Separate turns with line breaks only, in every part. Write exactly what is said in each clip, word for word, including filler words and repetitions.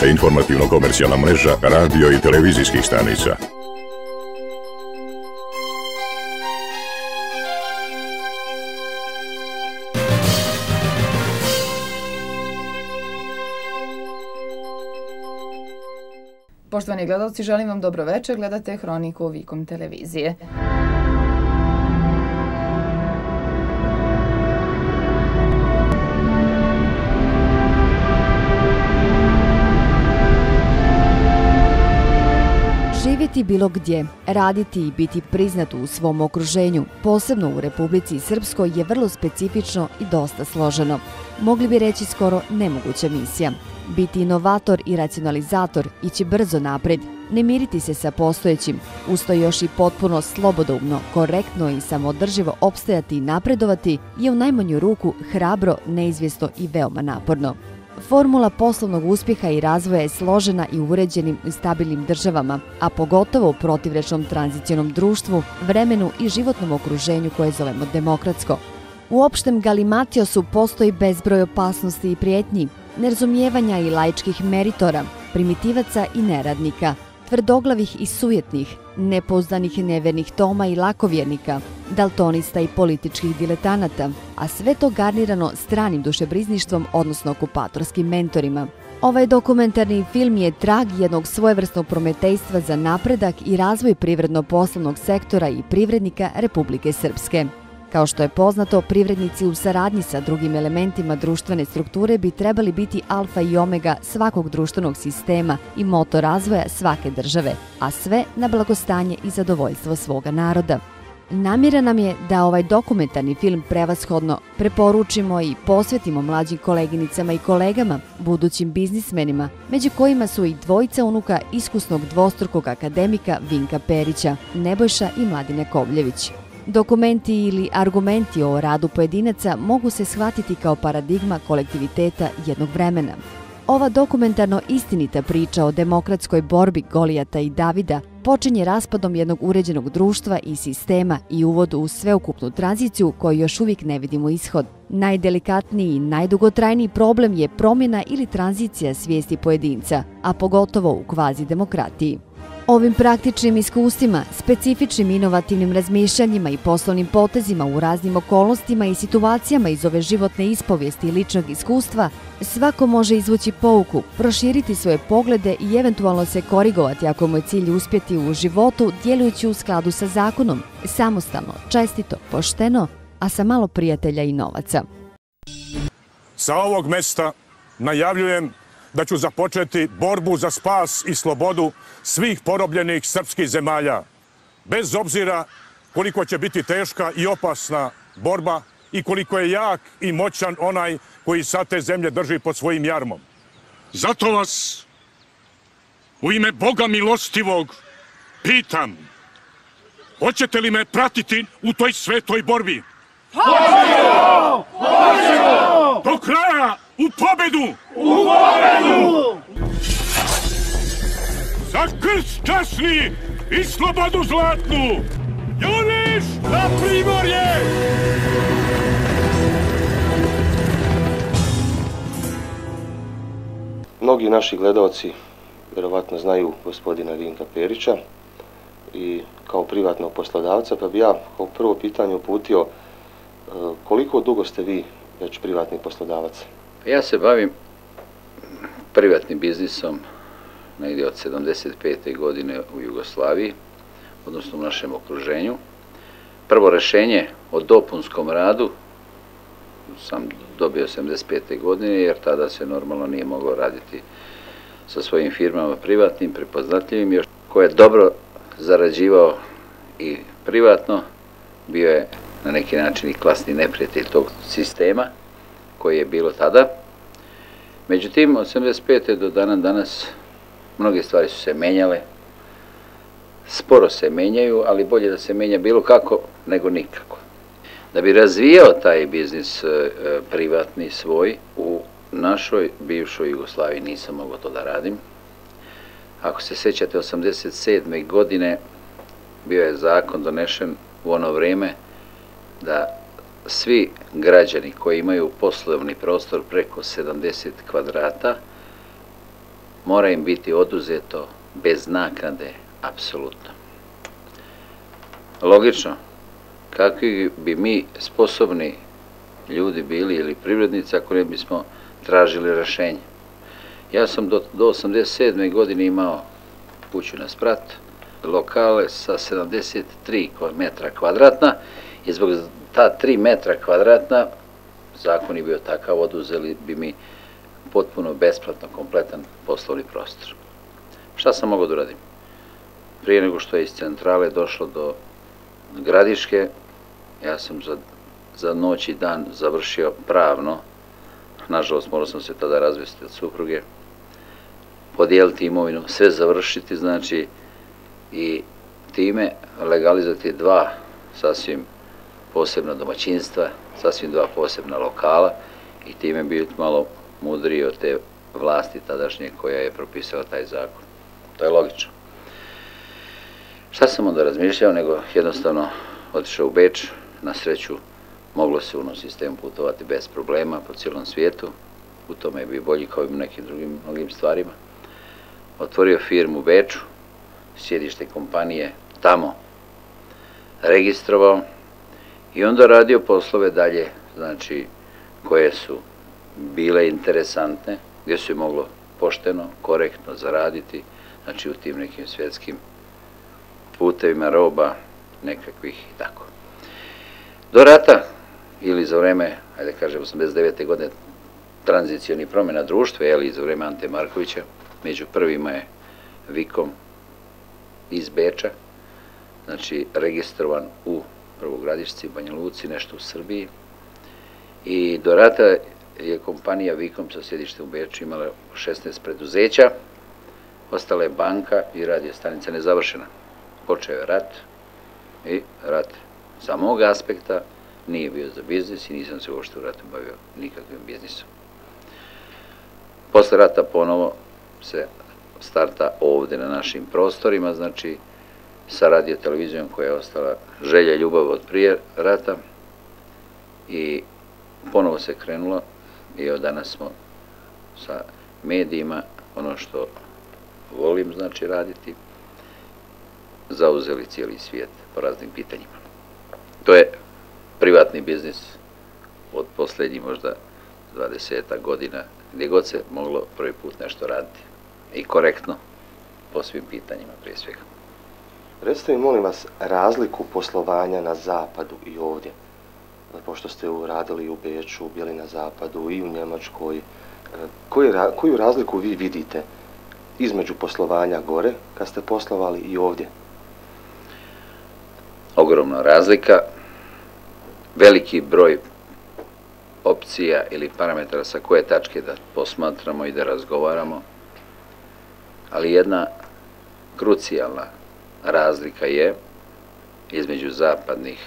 najviša informativno-komercijalna mreža radio i televizijskih stanica.
Poštovani gledalci, želim vam dobro večer, gledate Hroniku Vikom televizije.
Živjeti bilo gdje, raditi i biti priznat u svom okruženju, posebno u Republici Srpskoj, je vrlo specifično i dosta složeno. Mogli bi reći skoro nemoguća misija. Biti inovator i racionalizator, ići brzo napred, ne miriti se sa postojećim, uz to još i potpuno slobodoumno, korektno i samoodrživo opstajati i napredovati je u najmanju ruku hrabro, neizvjesno i veoma naporno. Formula poslovnog uspjeha i razvoja je složena i u uređenim i stabilnim državama, a pogotovo u protivrečnom tranzicionom društvu, vremenu i životnom okruženju koje zovemo demokratsko. U opštem galimatiosu postoji bezbroj opasnosti i prijetnji, nerazumijevanja i laičkih meritora, primitivaca i neradnika, tvrdoglavih i sujetnih, nepouzdanih i nevernih Toma i lakovjernika, daltonista i političkih diletanata, a sve to garnirano stranim dušebrizništvom, odnosno okupatorskim mentorima. Ovaj dokumentarni film je trag jednog svojevrsnog prometejstva za napredak i razvoj privredno-poslovnog sektora i privrednika Republike Srpske. Kao što je poznato, privrednici u saradnji sa drugim elementima društvene strukture bi trebali biti alfa i omega svakog društvenog sistema i motor razvoja svake države, a sve na blagostanje i zadovoljstvo svoga naroda. Namjera nam je da ovaj dokumentarni film prevashodno preporučimo i posvetimo mlađim koleginicama i kolegama, budućim biznismenima, među kojima su i dvojica unuka iskusnog dvostrukog akademika Vinka Perića, Nebojša i Mladine Kovljević. Dokumenti ili argumenti o radu pojedinaca mogu se shvatiti kao paradigma kolektiviteta jednog vremena. Ova dokumentarno istinita priča o demokratskoj borbi Golijata i Davida počinje raspadom jednog uređenog društva i sistema i uvodu u sveukupnu tranziciju koju još uvijek ne vidimo ishod. Najdelikatniji i najdugotrajniji problem je promjena ili tranzicija svijesti pojedinca, a pogotovo u kvazi demokratiji. Ovim praktičnim iskustvima, specifičnim inovativnim razmišljanjima i poslovnim potezima u raznim okolnostima i situacijama iz ove životne ispovijesti i ličnog iskustva, svako može izvući pouku, proširiti svoje poglede i eventualno se korigovati ako mu je cilj uspjeti u životu djelujući u skladu sa zakonom, samostalno, čestito, pošteno, a sa malo prijatelja i novaca.
Sa ovog mjesta najavljujem da ću započeti borbu za spas i slobodu svih porobljenih srpskih zemalja, bez obzira koliko će biti teška i opasna borba i koliko je jak i moćan onaj koji sad te zemlje drži pod svojim jarmom. Zato vas u ime Boga milostivog pitam, hoćete li me pratiti u toj svetoj borbi? Hoćemo! Hoćemo! Do kraja! U pobedu! U pobedu! Za krst časni i slobodu zlatnu! Juriš na Primorje!
Mnogi naši gledalci vjerovatno znaju gospodina Vinka Perića i kao privatnog poslodavca, pa bi ja kao prvo pitanje uputio koliko dugo ste vi već privatni poslodavac?
Ja se bavim privatnim biznisom negdje od sedamdeset pete godine u Jugoslaviji, odnosno u našem okruženju. Prvo rješenje o dopunskom radu sam dobio sedamdeset pete godine, jer tada se normalno nije moglo raditi sa svojim firmama privatnim, prepoznatljivim, još ko je dobro zarađivao i privatno, bio je na neki način i klasni neprijatelj tog sistema koji je bilo tada. Međutim, od sedamdeset pete do dana danas mnoge stvari su se menjale, sporo se menjaju, ali bolje da se menja bilo kako nego nikako. Da bi razvijao taj biznis privatni svoj, u našoj bivšoj Jugoslaviji nisam mogao to da radim. Ako se sjećate, osamdeset sedme godine bio je zakon donešen u ono vrijeme da svi građani koji imaju poslovni prostor preko sedamdeset kvadrata mora im biti oduzeto bez naknade, apsolutno. Logično, kakvi bi mi sposobni ljudi bili ili privrednici ako ne bismo tražili rešenje. Ja sam do, do osamdeset sedme godine imao kuću na sprat, lokale sa sedamdeset tri metra kvadratna i zbog ta tri metra kvadratna zakon je bio takav, oduzeli bi mi potpuno besplatno kompletan poslovni prostor. Šta sam mogao da uradim? Prije nego što je iz centrale došlo do Gradiške, ja sam za, za noć i dan završio pravno, nažalost morao sam se tada razvesti od supruge, podijeliti imovinu, sve završiti, znači, i time legalizati dva sasvim posebna domaćinstva, sasvim dva posebna lokala i time biti malo mudriji od te vlasti tadašnje koja je propisala taj zakon. To je logično. Šta sam onda razmišljao, nego jednostavno otišao u Beč, na sreću moglo se u onom sistemu putovati bez problema po cijelom svijetu, u tome je bio bolji kao i u nekim drugim mnogim stvarima. Otvorio firmu u Beču, sjedište kompanije tamo registrovao i onda radio poslove dalje, znači koje su bile interesantne, gdje su je moglo pošteno, korektno zaraditi, znači u tim nekim svjetskim putevima roba, nekakvih i tako. Do rata, ili za vreme, ajde kažem, osamdeset devete godine, tranzicioni promjena društva, ili za vreme Ante Markovića, među prvima je Vikom iz Beča, znači registrovan u Prvogradišci, Banja Luci, nešto u Srbiji. I do rata je kompanija Vikom sa sjedištem u Beču imala šesnaest preduzeća, ostala je banka i radio stanica nezavršena. Počeo je rat i rat sa mog aspekta nije bio za biznis i nisam se uopšte u ratu bavio nikakvim biznisom. Posle rata ponovo se starta ovde na našim prostorima, znači sa radio televizijom koja je ostala želja i ljubav od prije rata i ponovo se krenulo i od danas smo sa medijima, ono što volim znači raditi, zauzeli cijeli svijet po raznim pitanjima. To je privatni biznis od posljednjih možda dvadesetak godina, gdje god se moglo prvi put nešto raditi i korektno po svim pitanjima prije svega.
Recite mi, molim vas, razliku poslovanja na zapadu i ovdje. Pošto ste radili u Beču, bili na zapadu i u Njemačkoj, koju, koju razliku vi vidite između poslovanja gore, kad ste poslovali i ovdje?
Ogromna razlika, veliki broj opcija ili parametara sa koje tačke da posmatramo i da razgovaramo, ali jedna krucijalna razlika je između zapadnih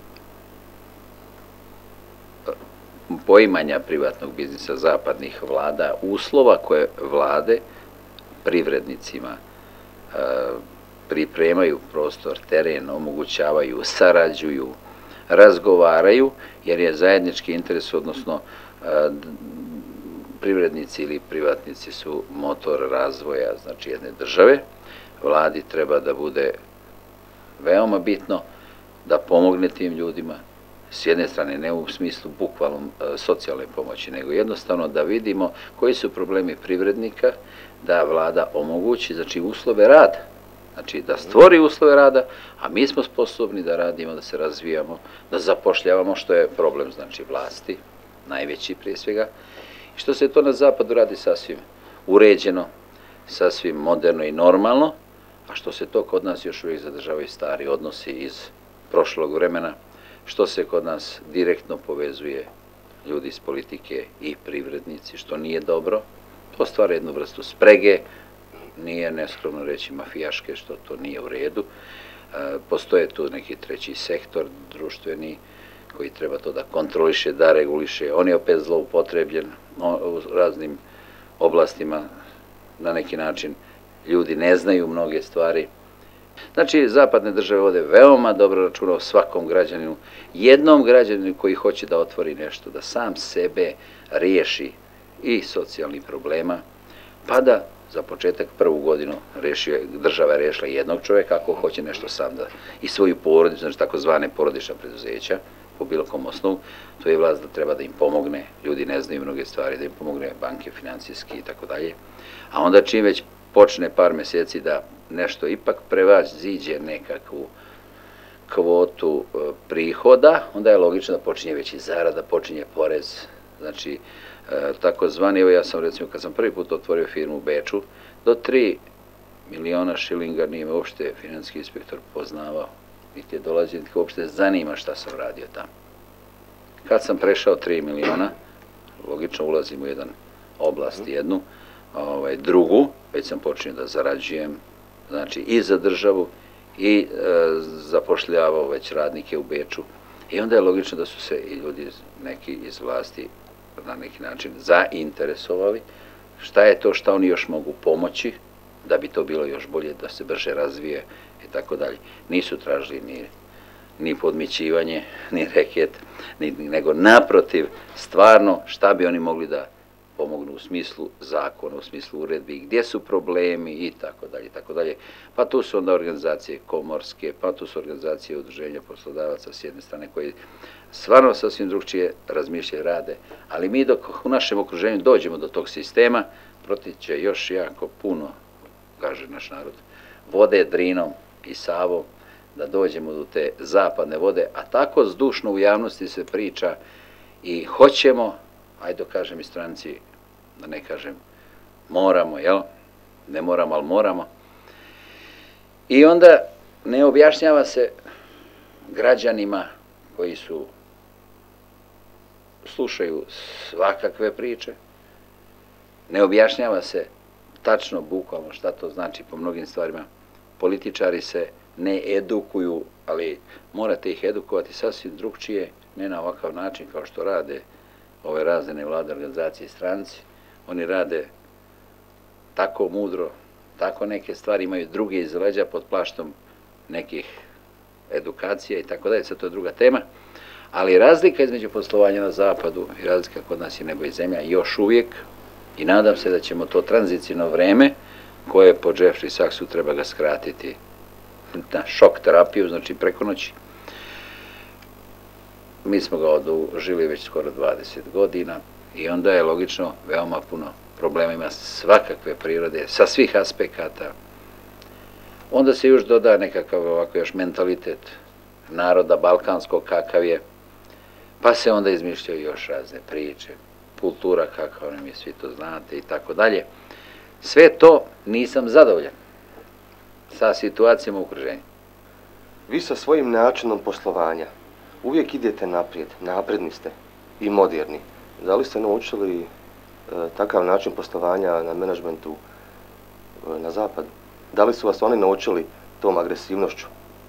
poimanja privatnog biznisa zapadnih vlada, uslova koje vlade privrednicima e, pripremaju prostor, teren, omogućavaju, sarađuju, razgovaraju, jer je zajednički interes, odnosno e, privrednici ili privatnici su motor razvoja, znači jedne države. Vladi treba da bude veoma bitno da pomogne tim ljudima, s jedne strane ne u smislu bukvalno e, socijalne pomoći, nego jednostavno da vidimo koji su problemi privrednika, da vlada omogući, znači uslove rada, znači da stvori uslove rada, a mi smo sposobni da radimo, da se razvijamo, da zapošljavamo, što je problem, znači vlasti, najveći prije svega, i što se to na zapadu radi sasvim uređeno, sasvim moderno i normalno, a što se to kod nas još uvijek zadržavaju stari odnosi iz prošlog vremena, što se kod nas direktno povezuje ljudi iz politike i privrednici, što nije dobro. To stvara jednu vrstu sprege, nije neskromno reći mafijaške, što to nije u redu. E, postoje tu neki treći sektor društveni koji treba to da kontroliše, da reguliše. On je opet zloupotrebljen u raznim oblastima, na neki način ljudi ne znaju mnoge stvari. Znači, zapadne države ovdje veoma dobro računa o svakom građaninu, jednom građaninu koji hoće da otvori nešto, da sam sebe riješi i socijalnih problema, pa da za početak prvu godinu rešio, država je rešila jednog čovjeka ako hoće nešto sam da, i svoju porodicu, znači takozvane porodična preduzeća, po bilo kom osnovu, to je vlast da treba da im pomogne, ljudi ne znaju mnoge stvari, da im pomogne banke, financijski i tako dalje. A onda čim već počne par mjeseci da nešto ipak prevaziđe nekakvu kvotu prihoda, onda je logično da počinje veći zarada, počinje porez, znači takozvani, evo ja sam recimo kad sam prvi put otvorio firmu u Beču, do tri miliona šilinga nije me uopšte financijski inspektor poznavao, niti je dolazio, niti uopšte zanima šta sam radio tamo. Kad sam prešao tri miliona, logično ulazim u jedan oblast jednu, ovaj, drugu, već sam počinio da zarađujem, znači i za državu, i e, zapošljavao već radnike u Beču. I onda je logično da su se i ljudi neki iz vlasti na neki način zainteresovali šta je to šta oni još mogu pomoći da bi to bilo još bolje, da se brže razvije i tako dalje. Nisu tražili ni, ni podmićivanje, ni reket, ni, nego naprotiv, stvarno šta bi oni mogli da pomognu u smislu zakona, u smislu uredbi, gdje su problemi i tako dalje, i tako dalje. Pa tu su onda organizacije komorske, pa tu su organizacije udruženja poslodavaca s jedne strane koji stvarno sasvim drugčije razmišljaju, rade, ali mi dok u našem okruženju dođemo do tog sistema, protiče još jako puno, kaže naš narod, vode Drinom i Savom, da dođemo do te zapadne vode, a tako zdušno u javnosti se priča i hoćemo, ajde kažem i stranci, da ne kažem moramo, jel? Ne moramo, ali moramo. I onda ne objašnjava se građanima koji su slušaju svakakve priče, ne objašnjava se tačno, bukvalno šta to znači po mnogim stvarima. Političari se ne edukuju, ali morate ih edukovati sasvim drugčije, ne na ovakav način kao što rade ove razne nevladine organizacije i stranci. Oni rade tako mudro, tako neke stvari, imaju druge iz leđa pod plaštom nekih edukacija i tako dalje, sad to je druga tema. Ali razlika između poslovanja na zapadu i razlika kod nas je nebo i zemlja još uvijek, i nadam se da ćemo to tranzicijno vreme, koje po Jeffrey Sachsu treba ga skratiti na šok terapiju, znači preko noći. Mi smo ga odužili već skoro dvadeset godina i onda je logično veoma puno problema, ima svakakve prirode, sa svih aspekata. Onda se još doda nekakav ovako još mentalitet naroda balkanskog kakav je, pa se onda izmišljaju još razne priče, kultura kakva nam je, svi to znate i tako dalje. Sve to nisam zadovoljan sa situacijama u okruženju.
Vi sa svojim načinom poslovanja uvijek idete naprijed, napredni ste i moderni. Da li ste naučili e, takav način poslovanja na menadžmentu e, na zapadu? Da li su vas oni naučili tom agresivnošću?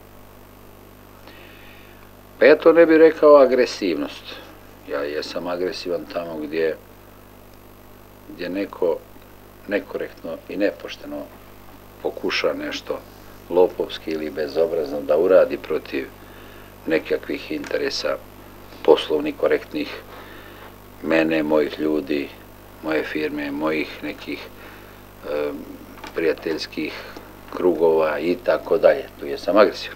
Pa ja to ne bih rekao agresivnost. Ja jesam agresivan tamo gdje, gdje neko nekorektno i nepošteno pokuša nešto lopovski ili bezobrazno da uradi protiv nekakvih interesa poslovnih, korektnih, mene, mojih ljudi, moje firme, mojih nekih e, prijateljskih krugova i tako dalje. Tu jesam agresivan.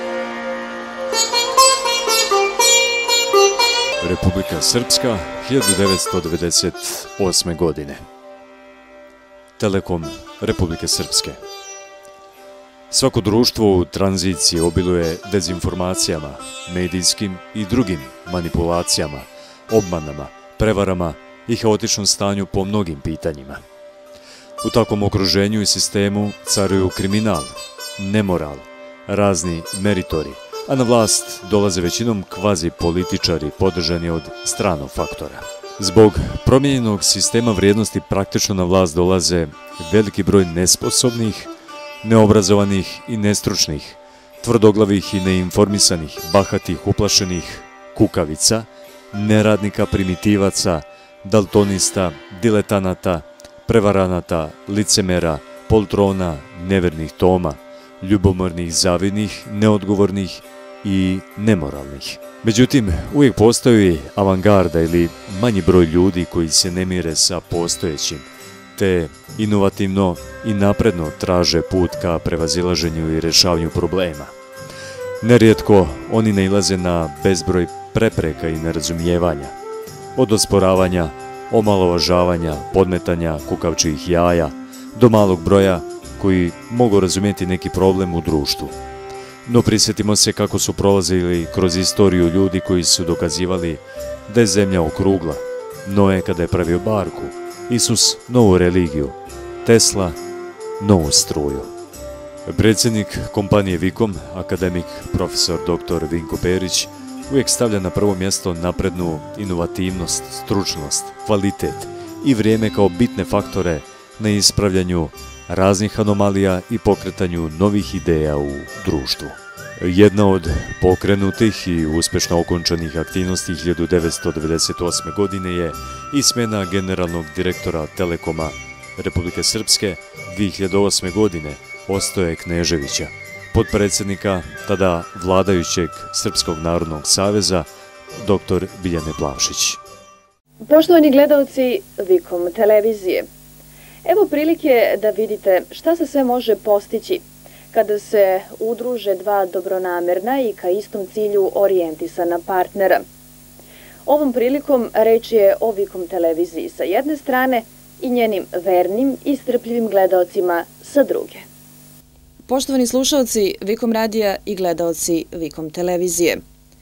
Republika Srpska, hiljadu devetsto devedeset osme. godine. Telekom Republike Srpske. Svako društvo u tranziciji obiluje dezinformacijama, medijskim i drugim manipulacijama, obmanama, prevarama i haotičnom stanju po mnogim pitanjima. U takvom okruženju i sistemu caruju kriminal, nemoral, razni meritori, a na vlast dolaze većinom kvazi političari podržani od stranog faktora. Zbog promijenjenog sistema vrijednosti praktično na vlast dolaze veliki broj nesposobnih, neobrazovanih i nestručnih, tvrdoglavih i neinformisanih, bahatih, uplašenih kukavica, neradnika, primitivaca, daltonista, diletanata, prevaranata, licemera, poltrona, nevernih Toma, ljubomornih, zavidnih, neodgovornih i nemoralnih. Međutim, uvijek postoji avangarda ili manji broj ljudi koji se ne mire sa postojećim, te inovativno i napredno traže put ka prevazilaženju i rešavanju problema. Nerijetko oni nailaze na bezbroj prepreka i nerazumijevanja, od osporavanja, omalovažavanja, podmetanja kukavčijih jaja, do malog broja koji mogu razumjeti neki problem u društvu. No prisjetimo se kako su prolazili kroz istoriju ljudi koji su dokazivali da je zemlja okrugla, Noe kada je pravio barku, Isus novu religiju, Tesla novu struju. Predsjednik kompanije Vikom, akademik profesor doktor Vinko Perić, uvijek stavlja na prvo mjesto naprednu inovativnost, stručnost, kvalitet i vrijeme kao bitne faktore na ispravljanju raznih anomalija i pokretanju novih ideja u društvu. Jedna od pokrenutih i uspješno okončanih aktivnosti hiljadu devetsto devedeset osme. godine je i smjena generalnog direktora Telekoma Republike Srpske dvije hiljade osme. godine Ostoje Kneževića, potpredsjednika tada vladajućeg Srpskog narodnog saveza, doktor Biljane Plavšić.
Poštovani gledalci Vikom televizije, evo prilike da vidite šta se sve može postići kada se udruže dva dobronamerna i ka istom cilju orijentisana partnera. Ovom prilikom reč je o Vikom televiziji sa jedne strane i njenim vernim i strpljivim gledalcima sa druge.
Poštovani slušalci Vikom radija i gledalci Vikom televizije,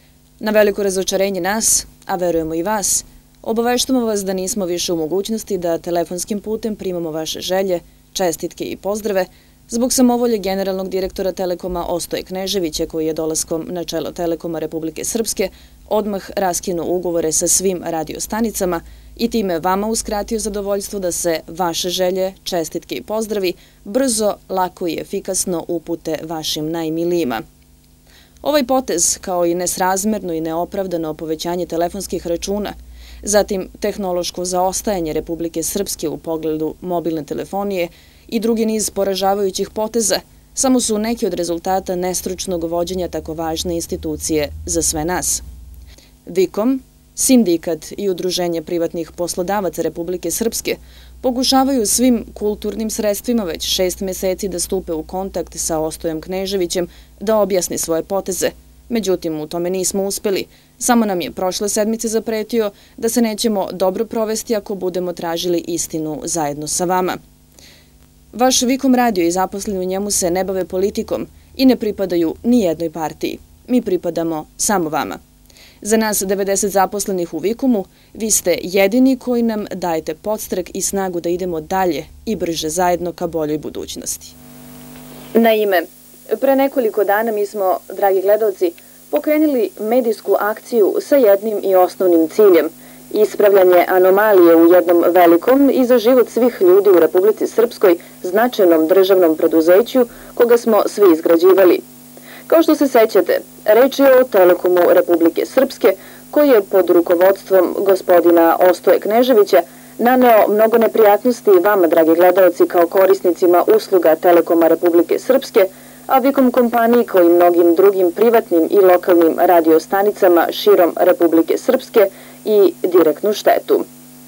na veliko razočarenje nas, a verujemo i vas, obaveštamo vas da nismo više u mogućnosti da telefonskim putem primamo vaše želje, čestitke i pozdrave zbog samovolje generalnog direktora Telekoma Ostoje Kneževića, koji je dolaskom na čelo Telekoma Republike Srpske odmah raskinuo ugovore sa svim radiostanicama i time vama uskratio zadovoljstvo da se vaše želje, čestitke i pozdravi brzo, lako i efikasno upute vašim najmilijima. Ovaj potez, kao i nesrazmerno i neopravdano povećanje telefonskih računa, zatim tehnološko zaostajanje Republike Srpske u pogledu mobilne telefonije i drugi niz poražavajućih poteza, samo su neki od rezultata nestručnog vođenja tako važne institucije za sve nas. Vikom, sindikat i Udruženje privatnih poslodavaca Republike Srpske pokušavaju svim kulturnim sredstvima već šest meseci da stupe u kontakt sa Ostojem Kneževićem da objasni svoje poteze. Međutim, u tome nismo uspeli. Samo nam je prošle sedmice zapretio da se nećemo dobro provesti ako budemo tražili istinu zajedno sa vama. Vaš Vikom radio i zaposleni u njemu se ne bave politikom i ne pripadaju ni jednoj partiji. Mi pripadamo samo vama. Za nas devedeset zaposlenih u Vikomu, vi ste jedini koji nam dajete podstrek i snagu da idemo dalje i brže zajedno ka boljoj budućnosti.
Naime, pre nekoliko dana mi smo, dragi gledalci, pokrenuli medijsku akciju sa jednim i osnovnim ciljem – ispravljanje anomalije u jednom velikom i za život svih ljudi u Republici Srpskoj značajnom državnom preduzeću koga smo svi izgrađivali. Kao što se sećate, reč je o Telekomu Republike Srpske, koji je pod rukovodstvom gospodina Ostoje Kneževića naneo mnogo neprijatnosti vama, dragi gledalci, kao korisnicima usluga Telekoma Republike Srpske, a Vikom kompaniji kao i mnogim drugim privatnim i lokalnim radiostanicama širom Republike Srpske i direktnu štetu.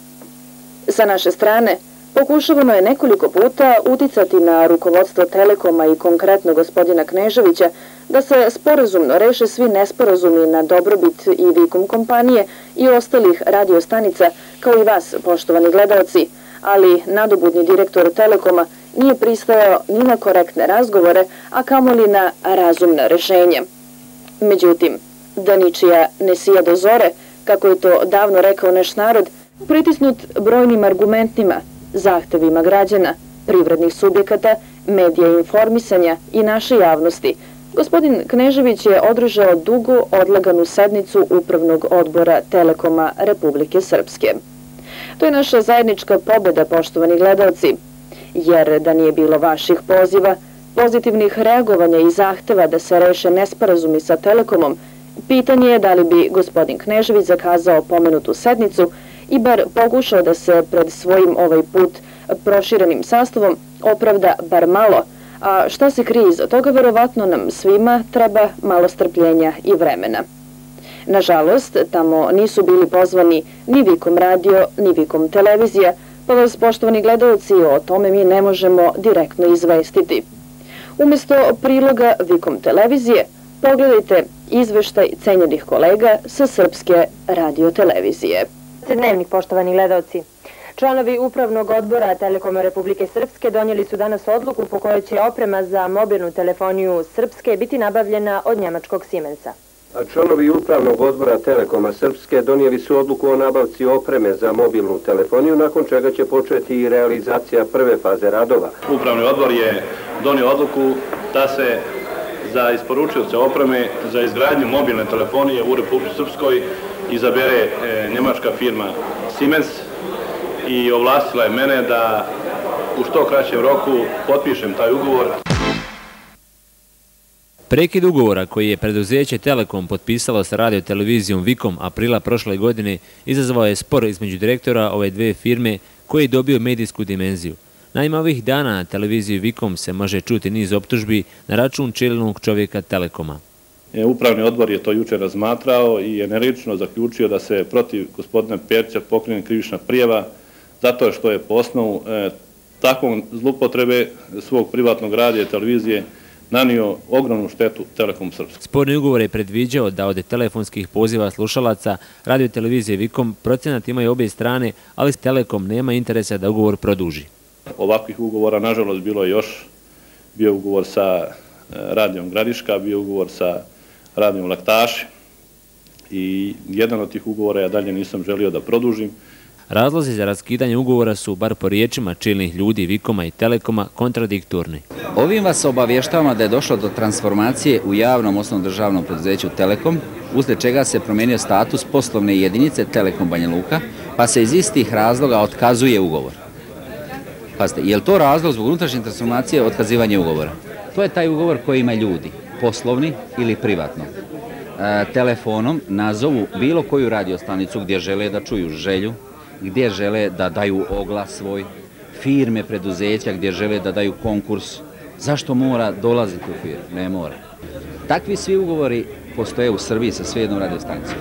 Sa naše strane, pokušavano je nekoliko puta uticati na rukovodstvo Telekoma i konkretno gospodina Kneževića da se sporazumno reše svi nesporazumi na dobrobit i Vikom kompanije i ostalih radiostanica, kao i vas, poštovani gledalci, ali nadobudni direktor Telekoma nije pristajao ni na korektne razgovore, a kamoli na razumna rešenja. Međutim, da ničija ne sija do zore, kako je to davno rekao naš narod, pritisnut brojnim argumentima, zahtevima građana, privrednih subjekata, medija i informisanja i naše javnosti, gospodin Knežević je održao dugo odlaganu sednicu Upravnog odbora Telekoma Republike Srpske. To je naša zajednička pobjeda, poštovani gledalci, jer da nije bilo vaših poziva, pozitivnih reagovanja i zahteva da se reše nesporazumi sa Telekomom, pitanje je da li bi gospodin Knežević zakazao pomenutu sednicu i bar pokušao da se pred svojim ovaj put proširenim sastavom opravda bar malo, a šta se krije iza toga, verovatno nam svima treba malo strpljenja i vremena. Nažalost, tamo nisu bili pozvani ni Vikom radio, ni Vikom televizija, pa vas, poštovani gledalci, o tome mi ne možemo direktno izvestiti. Umjesto priloga Vikom televizije, pogledajte izveštaj cenjenih kolega sa Srpske radiotelevizije.
Dnevnik, poštovani gledalci. Članovi Upravnog odbora Telekoma Republike Srpske donijeli su danas odluku po kojoj će oprema za mobilnu telefoniju Srpske biti nabavljena od njemačkog Siemensa.
Članovi Upravnog odbora Telekoma Srpske donijeli su odluku o nabavci opreme za mobilnu telefoniju, nakon čega će početi i realizacija prve faze radova.
Upravni odbor je donio odluku da se za isporučioce opreme za izgradnju mobilne telefonije u Republici Srpskoj izabere njemačka firma Siemens i ovlastila je mene da u što kraćem roku potpišem taj ugovor.
Prekid ugovora koji je preduzeće Telekom potpisalo sa radiotelevizijom Vikom aprila prošle godine izazvao je spor između direktora ove dve firme koji je dobio medijsku dimenziju. Naime, ovih dana na televiziji Vikom se može čuti niz optužbi na račun čelnog čovjeka Telekoma.
Upravni odbor je to juče razmatrao i energično zaključio da se protiv gospodina Perića pokrene krivična prijava zato što je po osnovu takvom zloupotrebe svog privatnog radija i televizije nanio ogromnu štetu Telekom Srpske.
Sporni ugovor je predviđao da od telefonskih poziva slušalaca radiotelevizije Vikom procenat imaju obje strane, ali Telekom nema interesa da ugovor produži.
Ovakvih ugovora, nažalost, bilo je još. Bio ugovor sa radijom Gradiška, bio ugovor sa radijom Laktaši i jedan od tih ugovora ja dalje nisam želio da produžim.
Razlozi za raskidanje ugovora su, bar po riječima čelnih ljudi Vikoma i Telekoma, kontradiktorni.
Ovim vas obavještavamo da je došlo do transformacije u javnom osnovnom državnom preduzeću Telekom, uslijed čega se promijenio status poslovne jedinice Telekom Banja Luka, pa se iz istih razloga otkazuje ugovor. Pazite, je li to razlog zbog unutrašnje transformacije otkazivanje ugovora? To je taj ugovor koji ima ljudi, poslovni ili privatno. E, telefonom nazovu bilo koju radiostanicu gdje žele da čuju želju, gdje žele da daju oglas svoj, firme, preduzeća gdje žele da daju konkurs. Zašto mora dolaziti u firmu? Ne mora. Takvi svi ugovori postoje u Srbiji sa sve jednom radiostanicom.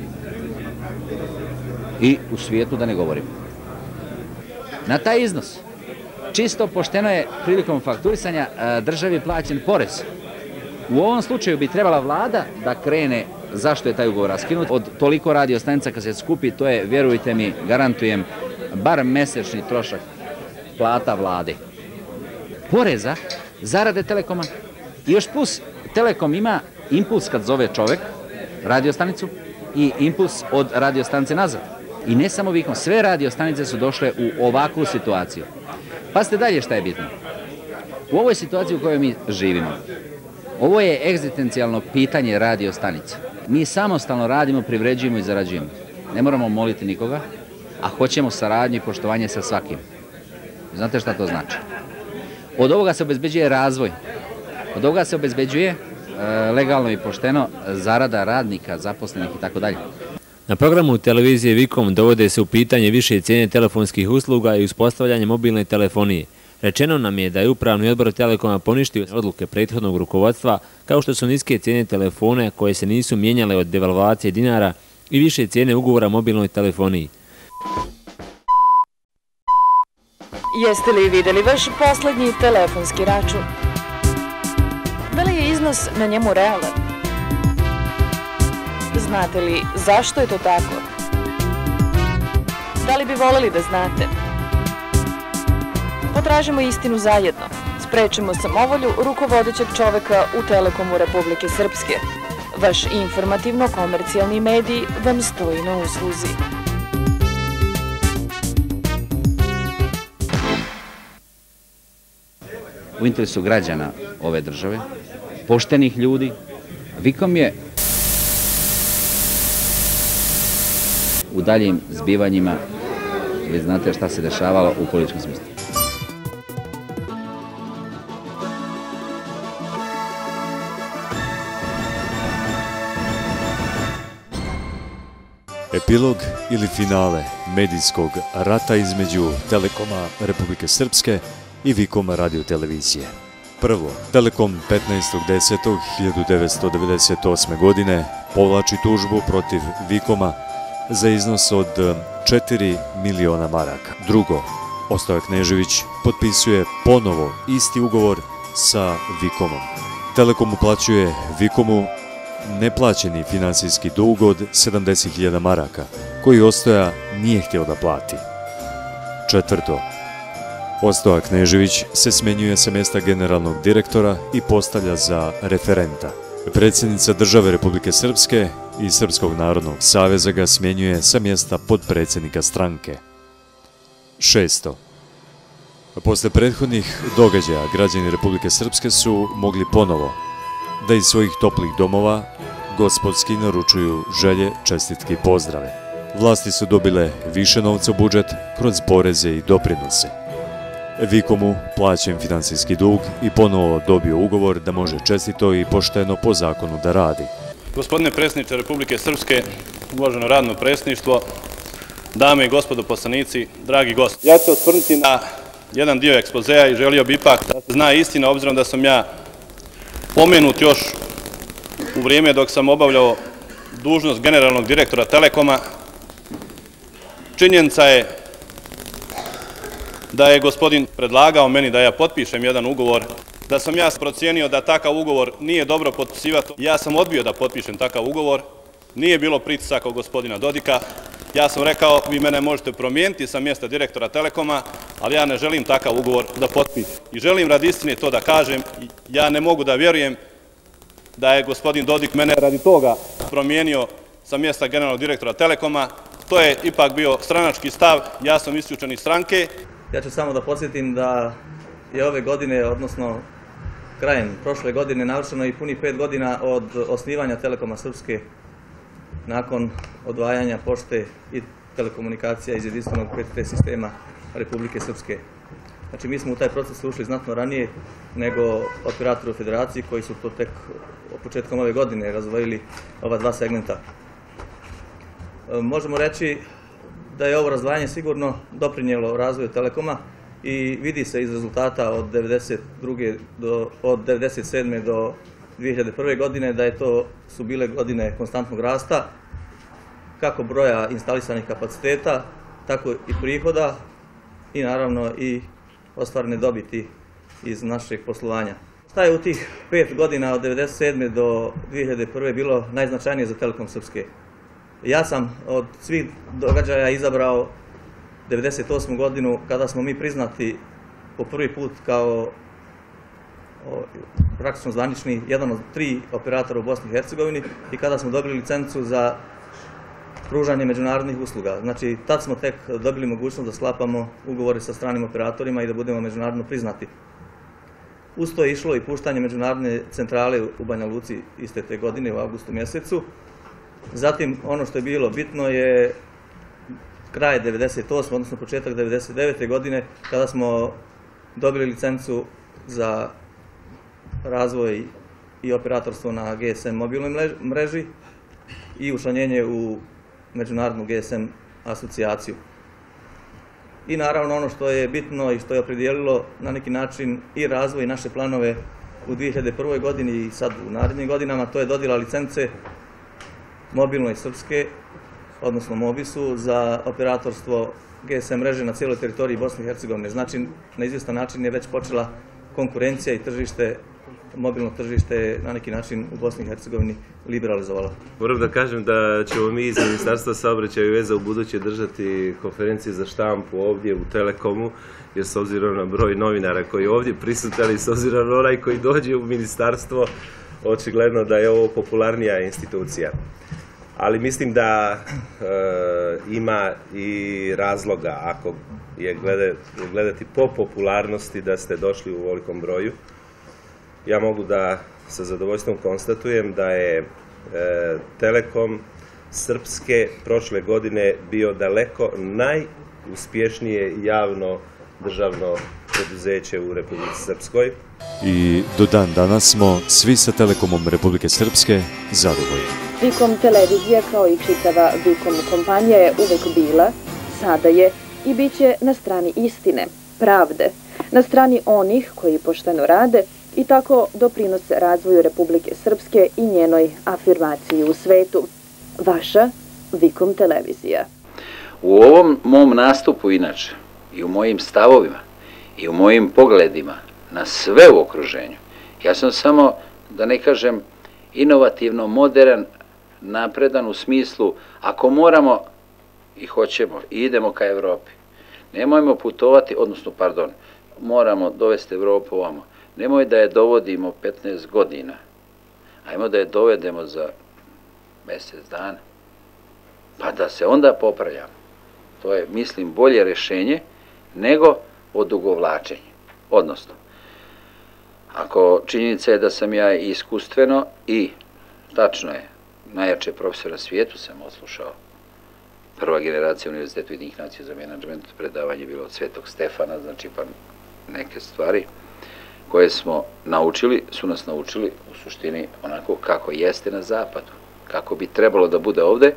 I u svijetu da ne govorimo. Na taj iznos, čisto pošteno je prilikom fakturisanja državi plaćen porez. U ovom slučaju bi trebala vlada da krene zašto je taj ugovor raskinut. Od toliko radiostanica kad se skupi, to je, vjerujte mi, garantujem, bar mesečni trošak plata vlade. Poreza, zarade Telekoma i još plus Telekom ima impuls kad zove čovek radiostanicu i impuls od radiostanice nazad. I ne samo Vikom, sve radiostanice su došle u ovakvu situaciju. Pazite dalje šta je bitno. U ovoj situaciji u kojoj mi živimo, ovo je egzistencijalno pitanje radiostanice. Mi samostalno radimo, privređujemo i zarađujemo. Ne moramo moliti nikoga, a hoćemo saradnju i poštovanje sa svakim. Znate šta to znači? Od ovoga se obezbeđuje razvoj. Od ovoga se obezbeđuje e, legalno i pošteno zarada radnika, zaposlenih i tako dalje.
Na programu televizije Vikom dovode se u pitanje više cijene telefonskih usluga i uspostavljanje mobilne telefonije. Rečeno nam je da je Upravni odbor Telekoma poništio odluke prethodnog rukovodstva, kao što su niske cijene telefone koje se nisu mijenjale od devalvacije dinara i više cijene ugovora mobilnoj telefoniji.
Jeste li vidjeli vaš posljednji telefonski račun? Da li je iznos na njemu realan? Znate li zašto je to tako? Da li bi voljeli da znate? Potražimo istinu zajedno. Sprečimo samovolju rukovodećeg čoveka u Telekomu Republike Srpske. Vaš informativno-komercijalni medij vam stoji na usluzi.
U interesu građana ove države, poštenih ljudi, Vikom je u daljim zbivanjima, vi znate šta se dešavalo u političkom smislu.
Epilog ili finale medijskog rata između Telekoma Republike Srpske i Vikoma radiotelevizije. Prvo, Telekom petnaestog desetog hiljadu devetsto devedeset osme. godine povlači tužbu protiv Vikoma za iznos od četiri miliona maraka. Drugo, Ostoja Knežević potpisuje ponovo isti ugovor sa Vikomom. Telekom uplaćuje Vikomu neplaćeni finansijski dug od sedamdeset hiljada maraka, koji Ostoja nije htio da plati. Četvrto. Ostoja Knežević se smenjuje sa mjesta generalnog direktora i postavlja za referenta. Predsjednica države Republike Srpske i Srpskog narodnog saveza ga smjenjuje sa mjesta podpredsjednika stranke. Šesto. Posle prethodnih događaja građani Republike Srpske su mogli ponovo da iz svojih toplih domova gospodski naručuju želje, čestitke i pozdrave. Vlasti su dobile više novca u budžet kroz poreze i doprinose. Vikomu plaćen finansijski dug i ponovo dobio ugovor da može čestito i pošteno po zakonu da radi.
Gospodine predsjedniče Republike Srpske, uvaženo radno predsjedništvo, dame i gospodo poslanici, dragi gosti. Ja ću se osvrnuti na jedan dio ekspozea i želio bi ipak da se zna istina, obzirom da sam ja pomenut još u vrijeme dok sam obavljao dužnost generalnog direktora Telekoma. Činjenica je da je gospodin predlagao meni da ja potpišem jedan ugovor, da sam ja procijenio da takav ugovor nije dobro potpisivati. Ja sam odbio da potpišem takav ugovor, nije bilo pritisaka od gospodina Dodika. Ja sam rekao, vi mene možete promijeniti sa mjesta direktora Telekoma, ali ja ne želim takav ugovor da potpišem. I želim radi istine to da kažem, ja ne mogu da vjerujem da je gospodin Dodik mene radi toga promijenio sa mjesta generalnog direktora Telekoma. To je ipak bio stranački stav, ja sam isključen iz stranke.
Ja ću samo da podsjetim da je ove godine, odnosno krajem prošle godine, navršeno i puni pet godina od osnivanja Telekoma Srpske nakon odvajanja pošte i telekomunikacija iz jedinstvenog pet T sistema Republike Srpske. Znači, mi smo u taj proces ušli znatno ranije nego operatori u federaciji koji su to tek početkom ove godine razvojili ova dva segmenta. Možemo reći da je ovo razdvajanje sigurno doprinijelo razvoju Telekoma i vidi se iz rezultata od devedeset druge do od devedeset sedme do dvije hiljade prve godine da je to su bile godine konstantnog rasta, kako broja instalisanih kapaciteta, tako i prihoda i naravno i ostvarene dobiti iz našeg poslovanja. Šta je u tih pet godina od devedeset sedme do dvije hiljade prve bilo najznačajnije za Telekom Srpske? Ja sam od svih događaja izabrao devedeset osmu godinu kada smo mi priznati po prvi put kao praktično zvanični jedan od tri operatora u Bosni i Hercegovini i kada smo dobili licencu za pružanje međunarodnih usluga. Znači, tad smo tek dobili mogućnost da sklapamo ugovore sa stranim operatorima i da budemo međunarodno priznati. Uz to je išlo i puštanje međunarodne centrale u Banja Luci iste te godine u avgustu mjesecu. Zatim, ono što je bilo bitno je kraj devedeset osme odnosno početak devedeset devete godine kada smo dobili licencu za razvoj i operatorstvo na G S M mobilnoj mreži i učlanjenje u međunarodnu G S M asocijaciju. I naravno ono što je bitno i što je opredijelilo na neki način i razvoj i naše planove u dvije hiljade prvoj godini i sad u narednim godinama, to je dodjela licence mobilnoj Srpske, odnosno Mobisu, za operatorstvo G S M mreže na cijeloj teritoriji Bosne i Hercegovine. Znači, na izvjestan način je već počela konkurencija i tržište, mobilno tržište je na neki način u Bosni i Hercegovini liberalizovala.
Moram da kažem da ćemo mi iz Ministarstva saobraćaja i veza u buduće držati konferencije za štampu ovdje u Telekomu, jer s obzirom na broj novinara koji je ovdje prisutan i s obzirom na onaj koji dođe u ministarstvo, očigledno da je ovo popularnija institucija. Ali mislim da e, ima i razloga, ako je gledati, gledati po popularnosti, da ste došli u ovolikom broju. Ja mogu da sa zadovoljstvom konstatujem da je e, Telekom Srpske prošle godine bio daleko najuspješnije javno državno preduzeće u Republici Srpskoj.
I do dan danas smo svi sa Telekomom Republike Srpske zadovoljni.
Vikom televizija kao i čitava Vikom kompanija je uvek bila, sada je i bit će na strani istine, pravde, na strani onih koji pošteno rade i tako doprinose razvoju Republike Srpske i njenoj afirmaciji u svetu. Vaša Vikom televizija.
U ovom mom nastupu, inače, i u mojim stavovima i u mojim pogledima na sve u okruženju. Ja sam samo, da ne kažem, inovativno, modern, napredan u smislu, ako moramo i hoćemo i idemo ka Evropi, nemojmo putovati, odnosno, pardon, moramo dovesti Evropu ovamo, nemoj da je dovodimo petnaest godina, ajmo da je dovedemo za mjesec dana, pa da se onda popravljamo. To je, mislim, bolje rješenje nego odugovlačenje. Odnosno, ako činjenica je da sam ja iskustveno i, tačno je, najjače profesora na svijetu sam odslušao, prva generacija Univerziteta Ujedinjenih nacija za menadžment, predavanje je bilo od Svetog Stefana, znači pa neke stvari koje smo naučili, su nas naučili u suštini onako kako jeste na zapadu, kako bi trebalo da bude ovde.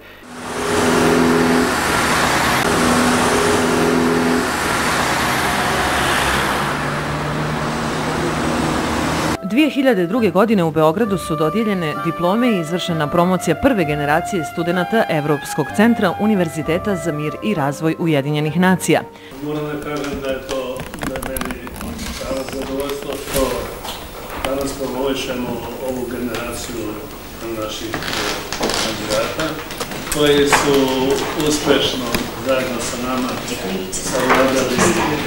dvije hiljade druge. godine u Beogradu su dodijeljene diplome i izvršena promocija prve generacije studenata Evropskog centra Univerziteta za mir i razvoj Ujedinjenih nacija.
Moram da kažem da je to da je meni pravo zadovoljstvo što danas promovišemo ovu generaciju naših kandidata koji su uspešno zajedno sa nama savladali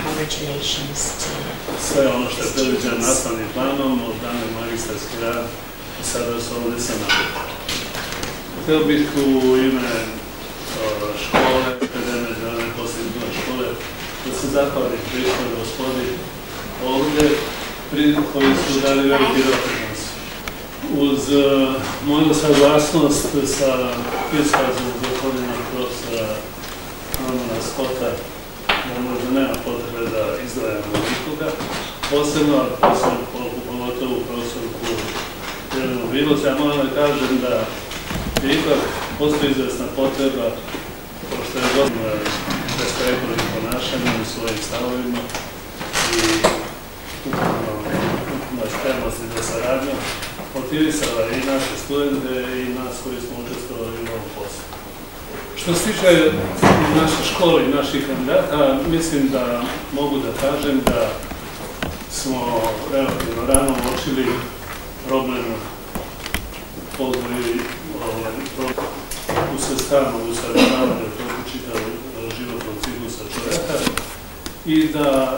sve ono što je predviđeno nastavnim planom, od dane magistarski rad i sada su ovdje sa nama. Htio bih u ime škole, Akademije za rane poslijediplomne škole, da se zahvalim prištoj gospodi ovdje, koji su dali veliki doprinos. Uz moju saglasnost sa iskazom gospodina profesora Normana Scotta, da možda nema potrebe da izdvajamo nikoga, posebno, pogotovo u profesorku Jelenu Vilos, ja moram da kažem da je ipak postoji izvesna potreba, pošto je godina besprekornih ponašanja u svojim stavovima i ukupno spremnosti za saradnju, motivisala i naše studente i nas koji smo učestvovali u ovom poslu. Što se tiče naše škole i naših kandidata, mislim da mogu da kažem da smo relativno rano uočili problem pozdravi u sestavu usaglašavanja tog čitavog životnog ciklusa čovjeka i da,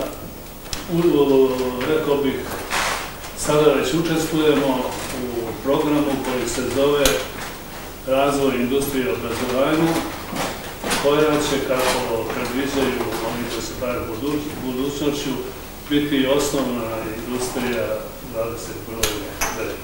rekao bih, sada već učestvujemo u programu koji se zove Razvoj industrije i obrazovanja, koja će, kako predviđaju oni koji se bave budućnošću, biti osnovna industrija dvadeset prvog veka.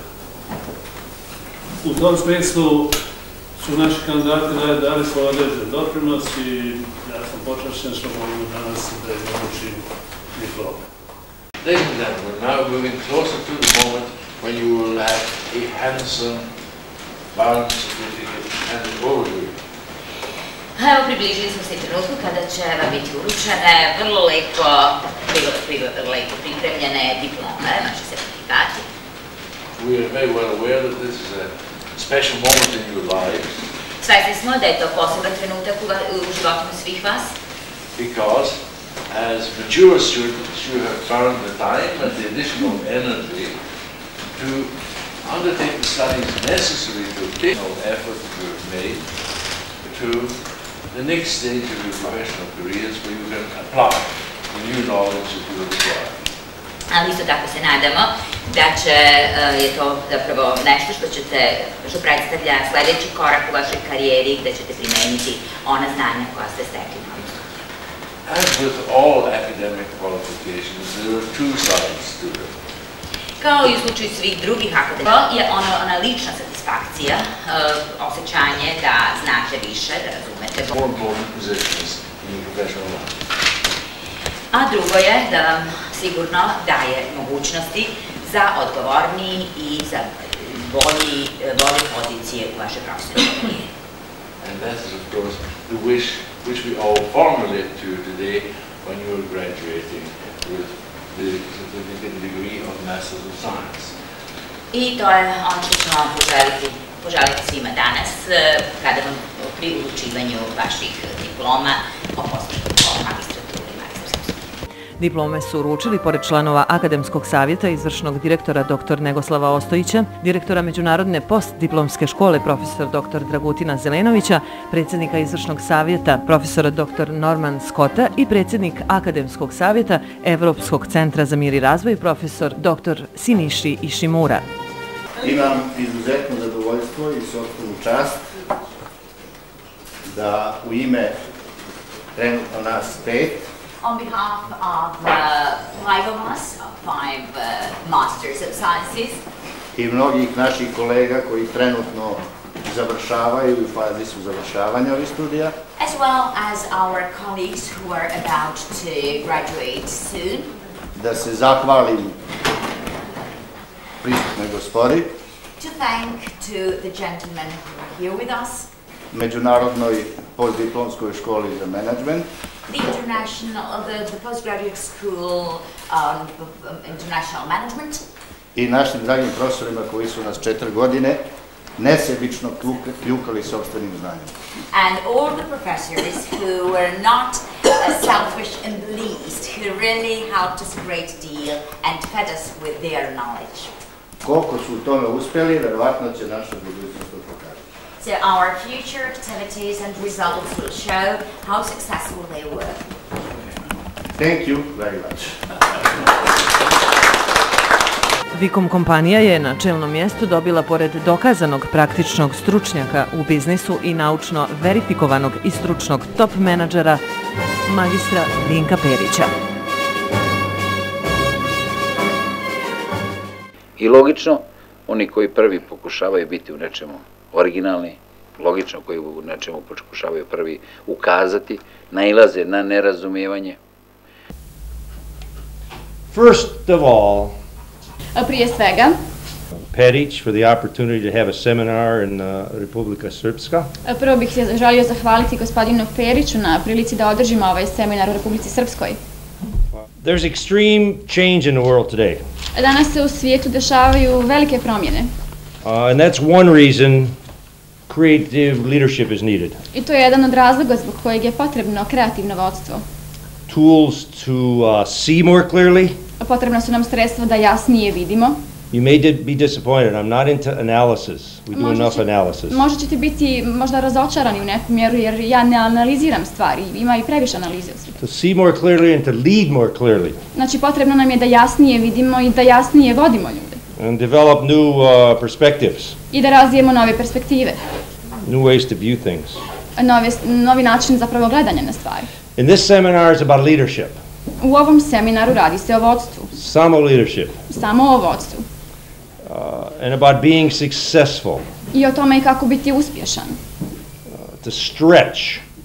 U tom smislu su naši kandidati dali svoj određen doprinos i ja sam počašćen što mogu danas da je doručim diplome.
Ladies and gentlemen, now moving closer to the moment when you will have a handsome bound certificate handed over to you.
Evo, približili smo se trenutku kada će vam biti uručene vrlo lepo, lepo pripremljene diplome, naši sertifikati.
We are very well aware that this is a special moment in your lives.
Svesni smo da je to poseban trenutak u životima svih vas.
Because as mature students you have found the time and the additional energy to undertake the studies necessary to take no effort that you have made to the next stage of your professional careers where you can apply the new knowledge that you have acquired.
Ali isto tako se nadamo da će je to zapravo nešto što ćete, što predstavlja sljedeći korak u vašoj karijeri gde ćete primeniti ona znanja koja ste stekli na ovom studiju.
As with all academic qualifications, there are two sides to it.
Kao i u slučaju svih drugih akademika, je ono, ona lična satisfakcija, uh, osjećanje da znate više, da razumete.
More important positions in your professional life.
A drugo je da vam sigurno daje mogućnosti za odgovorniji i za bolji, bolje pozicije u vašoj profesionalnoj karijeri.
And that is, of course, the wish which we all formulate to today when you are graduating with the certificate degree of Masters of Science.
I to je ono što ćemo vam poželiti, poželiti svima danas kada vam pri uručivanju vaših diploma o postupku magistraturi i magistarskom
Diplome su uručili pored članova Akademskog savjeta izvršnog direktora doktor Negoslava Ostojića, direktora Međunarodne postdiplomske škole profesor doktor Dragutina Zelenovića, predsjednika izvršnog savjeta profesora doktor Norman Scotta i predsjednik Akademskog savjeta Evropskog centra za mir i razvoj profesor doktor Siniši Ishimura.
Imam izuzetno zadovoljstvo i sopstvenu čast da u ime trenutno nas pet
On behalf of uh, five of us, five uh, Masters of Sciences,
i mnogih naših kolega koji trenutno završavaju i u fazi su završavanja ovih studija,
as well as our colleagues who are about to graduate soon,
da se zahvalim prisutnoj gospodi,
to thank to the gentlemen who are here with us,
Međunarodnoj postdiplomskoj školi za menadžment,
the international, the, the postgraduate school on um, international management,
i našim dragim profesorima koji su nas četiri godine nesebično kljukali sopstvenim znanjem.
and all the professors who were not uh, selfish in the least, who really helped us a great deal and fed us with their knowledge.
Koliko su u tome uspjeli, verovatno će naša budućnost to pokazati.
So our future activities and results will show how successful they were.
Thank you very much.
Vicom kompanija je na čelno mjesto dobila pored dokazanog praktičnog stručnjaka u biznisu i naučno verifikovanog i stručnog top menadžera magistra Vinka Perića.
I logično, oni koji prvi pokušavaju biti u nečemu originalni, logično koji u nečemu pokušavaju prvi ukazati, nailaze na nerazumijevanje.
First of all,
prije svega,
Perić for the opportunity to have a seminar in uh, Republika Srpska.
Prvo bih se želio zahvaliti gospodinu Periću na prilici da održimo ovaj seminar u Republici Srpskoj.
There's extreme change in the world today.
Danas se u svijetu dešavaju velike promjene.
Uh, and that's one reason creative leadership is needed.
I to je jedan od razloga zbog kojeg je potrebno kreativno vodstvo.
Tools to uh, see more clearly.
Potrebno su nam sredstva da jasnije vidimo.
You may be disappointed. I'm not into analysis. We do
Možda
enough
će-
analysis.
Možda ćete biti možda razočarani u neku mjeru jer ja ne analiziram stvari, ima i previše analize u svijetu.
To see more clearly and to lead more clearly
Znači potrebno nam je da jasnije vidimo i da jasnije vodimo ljude.
and develop new uh, perspectives,
I da razvijemo nove perspektive,
new ways to view things.
nove, novi način zapravo gledanja na stvari.
And this seminar is about leadership,
U ovom seminaru radi se o vodstvu,
samo leadership,
samo o vodstvu
uh, and about being successful,
i o tome kako biti uspješan,
to stretch,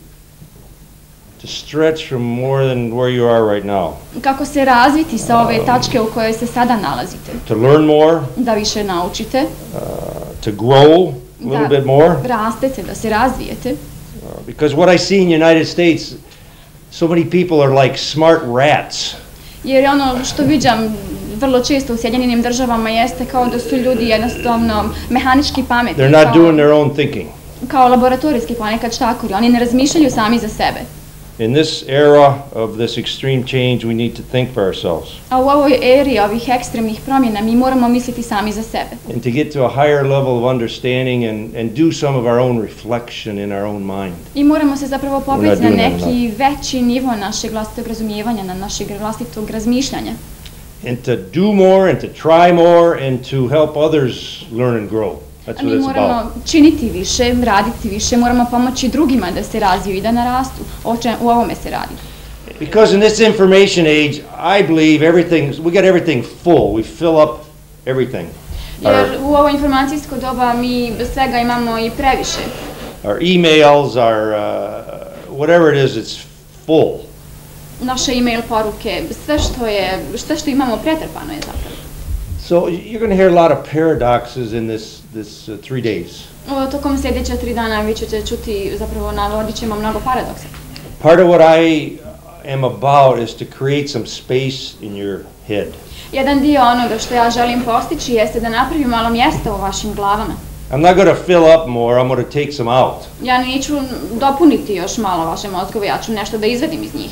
to stretch from more than where you are right now,
kako se razviti sa ove tačke u kojoj se sada nalazite,
to learn more,
da više naučite,
uh, to grow a little
da
bit more,
rastete, da se razvijete.
uh, because what I see in the United States, so many people are like smart rats.
Jer ono što viđam vrlo često u Sjedinjenim državama jeste kao da su ljudi jednostavno mehanički pametni,
They're not
kao,
doing their own thinking.
kao laboratorijski ponekad štakori, oni ne razmišljaju sami za sebe.
In this era of this extreme change, we need to think for ourselves
A u ovoj eri ovih ekstremnih promjena mi moramo misliti sami za sebe.
and to get to a higher level of understanding and, and do some of our own reflection in our own mind.
I moramo se zapravo
We're
popeti
not
na
doing that
neki veći nivo našeg vlastitog razumijevanja, na našeg vlastitog razmišljanja.
And to do more and to try more and to help others learn and grow. That's
A mi
what it's
moramo
about.
činiti više, raditi više, moramo pomoći drugima da se razviju i da narastu. O čem, u ovome se radi.
Because in this information age, I believe everything, we got everything full. We fill up everything.
Jer
Our,
u ovo informacijsko doba mi svega imamo i previše.
our emails, our uh, whatever it is, it's full.
Naše e-mail poruke, sve što je, sve što imamo pretrpano je zapravo.
So you're going to hear a lot of paradoxes in this, this uh, three days.
O, tokom sljedeća tri dana vi ćete čuti, zapravo navodit ćemo mnogo paradoksa.
Part of what I am about is to create some space in your head.
Jedan dio onoga što ja želim postići jeste da napravim malo mjesta u vašim glavama.
I'm not going to fill up more, I'm going to take some out.
Ja neću dopuniti još malo vaše mozgove, ja ću nešto da izvedim iz njih.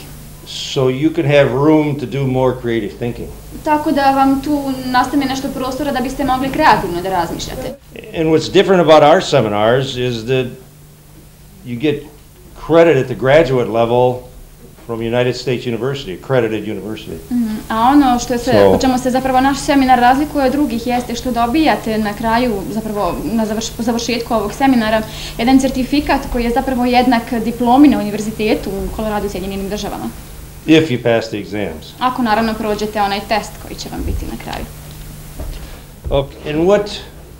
so you can have room to do more creative thinking.
Tako da vam tu nastane nešto prostora da biste mogli kreativno da razmišljate.
And what's different about our seminars is that you get credit at the graduate level from United States University, accredited university.
Mm, a ono što se,
So-
po čemu se zapravo naš seminar razlikuje od drugih jeste što dobijate na kraju, zapravo na završ, po završetku ovog seminara, jedan certifikat koji je zapravo jednak diplomi na univerzitetu u Koloradu u Sjedinjenim državama.
If you pass the exams.
Ako naravno prođete onaj test koji će vam biti na kraju.
Okay. And what,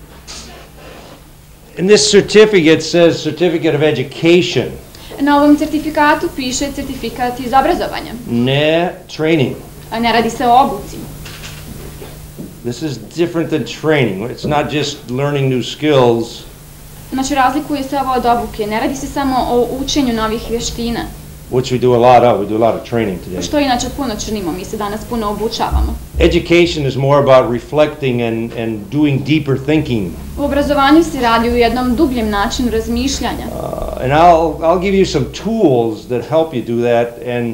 and this certificate says Certificate of Education,
Na ovom certifikatu piše certifikat iz obrazovanja,
ne training.
a ne radi se o obuci.
This is different than training. It's not just learning new skills.
Znači razlikuje se ovo od obuke, ne radi se samo o učenju novih vještina,
Which we do a lot of. We do a lot of training today.
što inače puno činimo, mi se danas puno obučavamo.
Education is more about reflecting and, and doing deeper thinking.
U obrazovanju se radi u jednom dubljem načinu razmišljanja.
Uh, and I'll, I'll give you some tools that help you do that. And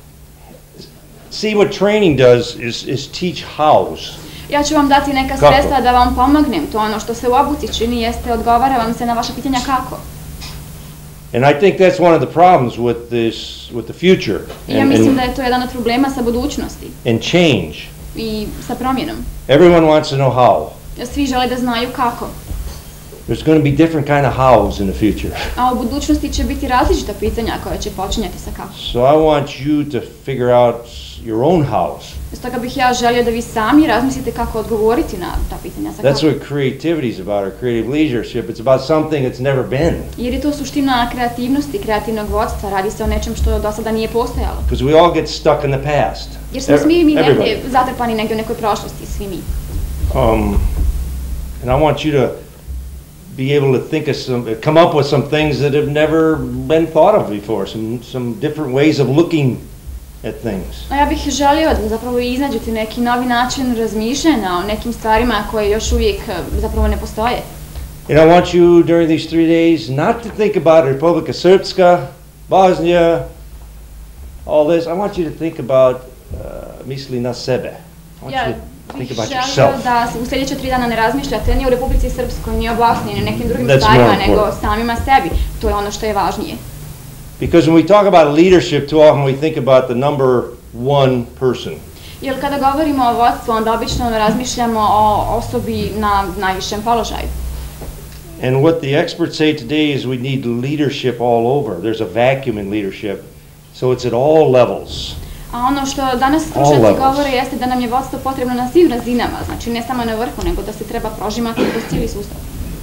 see, what training does is, is teach hows.
Ja ću vam dati neka
Kako?
sredstva da vam pomognem, to ono što se u obuci čini jeste odgovara vam se na vaša pitanja kako.
And I think that's one of the problems with this, with the future
I ja
and,
mislim
and,
da je to jedan od problema sa budućnosti
and change.
i sa promjenom.
Everyone wants to know how.
Svi žele da znaju kako,
There's going to be different kind of hows in the future.
a u budućnosti će biti različita pitanja koja će počinjati sa kako.
So I want you to figure out your own hows.
Stoga bih ja želio da vi sami razmislite kako odgovoriti na ta pitanja sa
That's
kako.
what creativity is about, or creative leadership. It's about something that's never been.
Jer je to suština kreativnosti, kreativnog vodstva, radi se o nečem što do sada nije postojalo.
Because we all get stuck in the past.
Jer smo
Ev-
svi mi negdje
everybody.
zatrpani negdje u nekoj prošlosti, svi mi.
Um, and I want you to be able to think of some, come up with some things that have never been thought of before, some, some different ways of looking at things.
A ja bih želio da zapravo iznađete neki novi način razmišljanja o nekim stvarima koje još uvijek eh, zapravo ne postoje.
And I want you during these three days not to think about Republika Srpska, Bosnia, all this. I want you to think about uh, misli na sebe. I want
Ja
you to think
bih
about
želio
yourself.
da u sljedeće tri dana ne razmišljate ni o Republici Srpskoj, ni o Bosni, ni o nekim drugim
That's
stvarima,
more
nego
important.
samima sebi. To je ono što je važnije.
Because when we talk about leadership, too often we think about the number one person.
Jer kada govorimo o vodstvu, onda obično razmišljamo o osobi na najvišem položaju.
And what the experts say today is we need leadership all over. There's a vacuum in leadership. So it's at all levels.
A ono što danas
All
stručnjaci
levels.
govore jeste da nam je vodstvo potrebno na svim razinama, znači ne samo na vrhu, nego da se treba prožimati kroz cijeli sustav.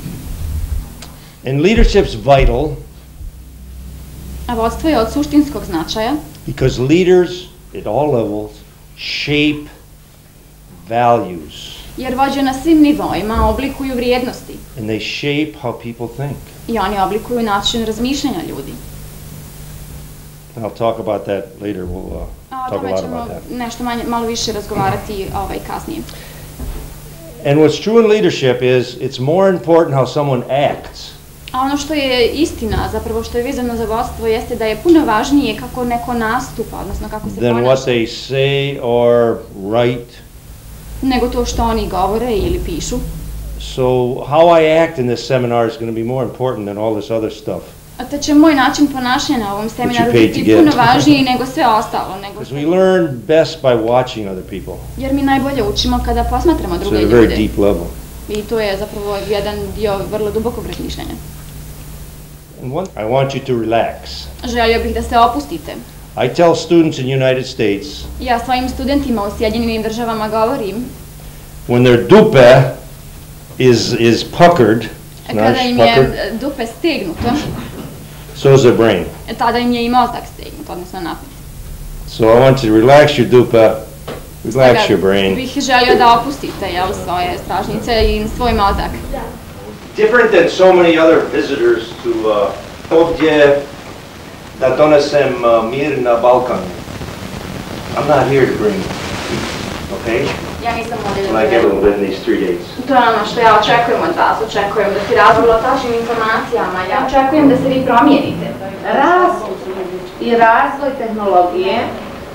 And leadership's vital
A vodstvo je od suštinskog značaja,
because leaders at all levels shape values
jer vođe na svim nivoima oblikuju vrijednosti
and they shape how people think.
i oni oblikuju način razmišljanja ljudi.
And I'll talk about that later. We'll uh,
A o
talk a
tome
lot
ćemo
about that.
nešto manje, malo više razgovarati ovaj, kasnije.
And what's true in leadership is it's more important how someone acts
A ono što je istina, zapravo što je vezano za vodstvo, jeste da je puno važnije kako neko nastupa, odnosno kako se
than what
ponaša,
they say or write.
nego to što oni govore ili pišu.
So how I act in this seminar is going to be more important than all this other stuff.
A te će moj način ponašanja na ovom seminaru
paid
biti
to get.
puno važniji nego sve ostalo, nego
Because we learn best by watching other people.
jer mi najbolje učimo kada posmatramo
It's
druge
at a very
ljude.
deep level.
I to je zapravo jedan dio vrlo dubokog razmišljanja.
And one, I want you to relax.
Želio bih da se opustite.
I tell students in United States
Ja svojim studentima u Sjedinjenim državama govorim,
when their dupe is is puckered,
kada
znaš,
im
puckered,
je dupe stegnuto,
so is their brain.
tada im je i mozak stegnut, odnosno napet.
So I want you to relax your dupe, relax your brain.
Bih želio da opustite jel, svoje stražnice i svoj mozak.
Different than so many other visitors to uh, ovdje da donesem uh, mir na Balkan. I'm not here to bring peace, okay?
Ja nisam ovdje da
Like everyone in these three days.
To je ono što ja očekujem od vas, očekujem da si razvilo tačnim informacijama, ja očekujem da se vi promijenite.
Rast i razvoj tehnologije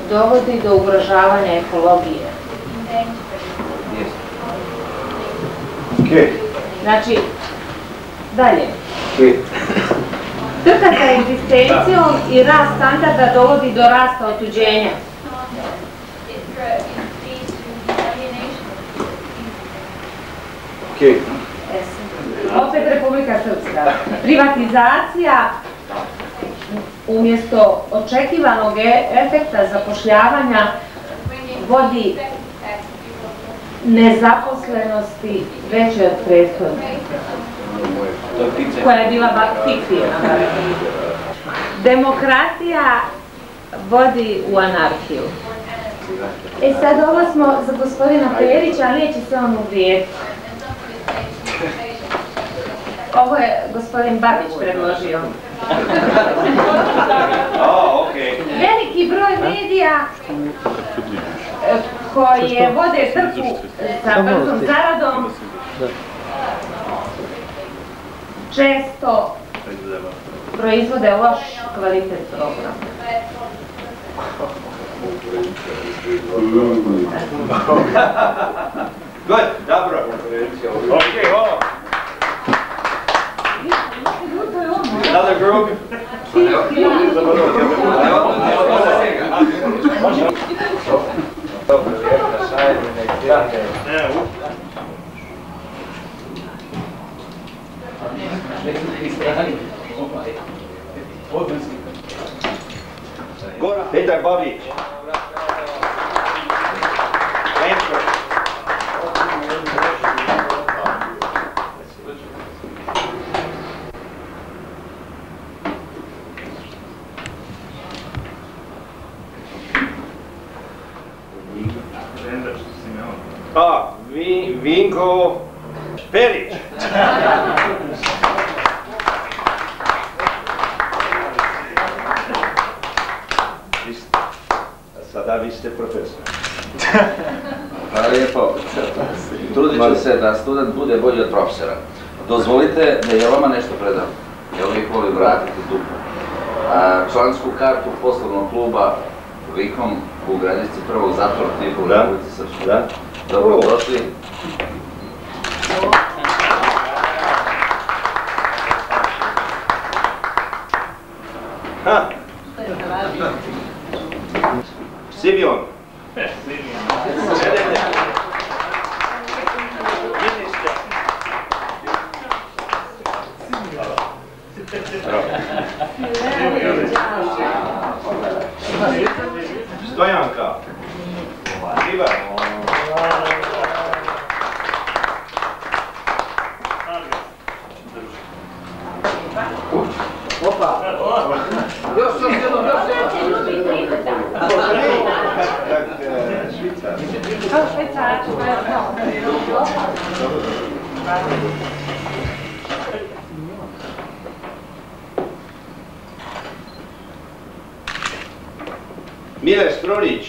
dovodi do ugrožavanja ekologije. Znači, dalje. Trka sa egzistencijom i rast standarda dovodi do rasta otuđenja. Opet Republika Srpska. Privatizacija umjesto očekivanog efekta zapošljavanja vodi nezaposlenosti veće od prethodne, koja je bila fiktivna. Demokratija vodi u anarhiju. E sad ovo smo za gospodina Perića, ali neće se on uvrijediti. Ovo je gospodin Babić predložio. Veliki broj medija koje vode trku sa brzom zaradom često proizvode loš kvalitet programa.
Good, dobro. Okay, hvala. Another group? Petar Babić. A, Vinko Perić. Sada vi ste profesor.
Hvala lijepo. Trudit ću se da student bude bolji od profesora. Dozvolite da ja vama nešto predam. Ja uvijek volim vratiti dupu. Člansku kartu poslovnog kluba Vikom u granici prvog zatvornog tipa u Republici Srpskoj. Dobro došli.
Simeon. Stojanka. Ivan. Opa. Još sam jednom, još Mile Stronić.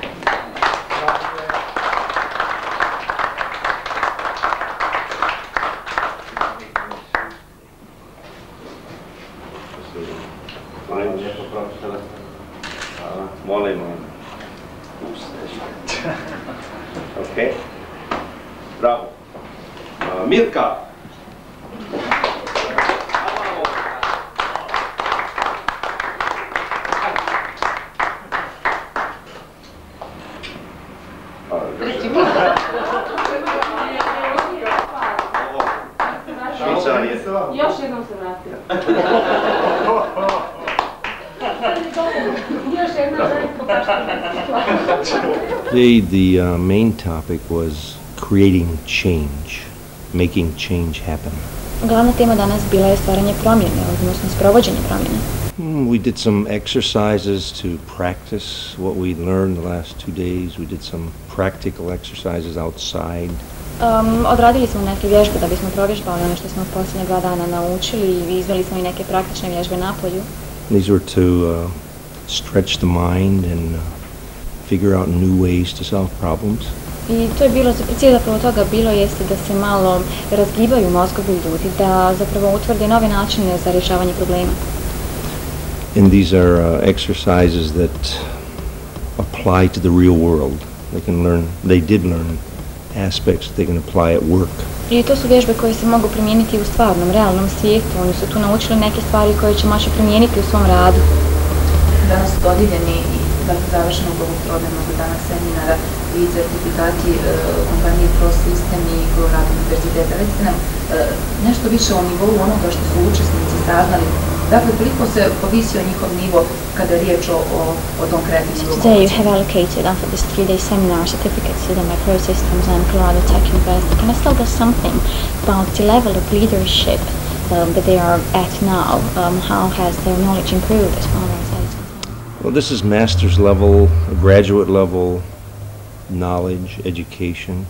Molim. Ok. Bravo. Mirka.
Još jednom se vratio.
Today, the uh, main topic was creating change, making change happen.
Glavna tema danas bila je stvaranje promjene, odnosno sprovođenje promjene.
Mm, we did some exercises to practice what we learned the last two days. We did some practical exercises outside.
Um, odradili smo neke vježbe da bismo provježbali ono što smo posljednje dva dana naučili i izveli smo i neke praktične vježbe napolju.
These were to uh, stretch the mind and uh, figure out new ways to solve problems.
I to je bilo, cilj zapravo toga bilo jeste da se malo razgibaju mozgovi ljudi, da zapravo utvrde nove načine za rješavanje problema.
And these are uh, exercises that a apply to the real world. They can learn, they did learn aspects that they can apply at work.
I to su vježbe koje se mogu primijeniti u stvarnom, realnom svijetu. Oni su tu naučili neke stvari koje će moći primijeniti u svom radu.
Danas su dodijeljeni i dakle, završenog ovog programa do danas seminara i certifikati e, kompanije ProSystem i Colorado univerziteta. Recite nam e, nešto više o nivou onoga što su učesnici saznali. Dakle, koliko se povisio njihov nivo kada je riječ o, o, o tom kreativnom
So today you have allocated after this three-day seminar certificates to them by ProSystems and Colorado Tech University. Can I tell us something about the level of leadership um, that they are at now? Um, how has their knowledge improved as far as I can tell?
Well, this is master's level, graduate level knowledge, education,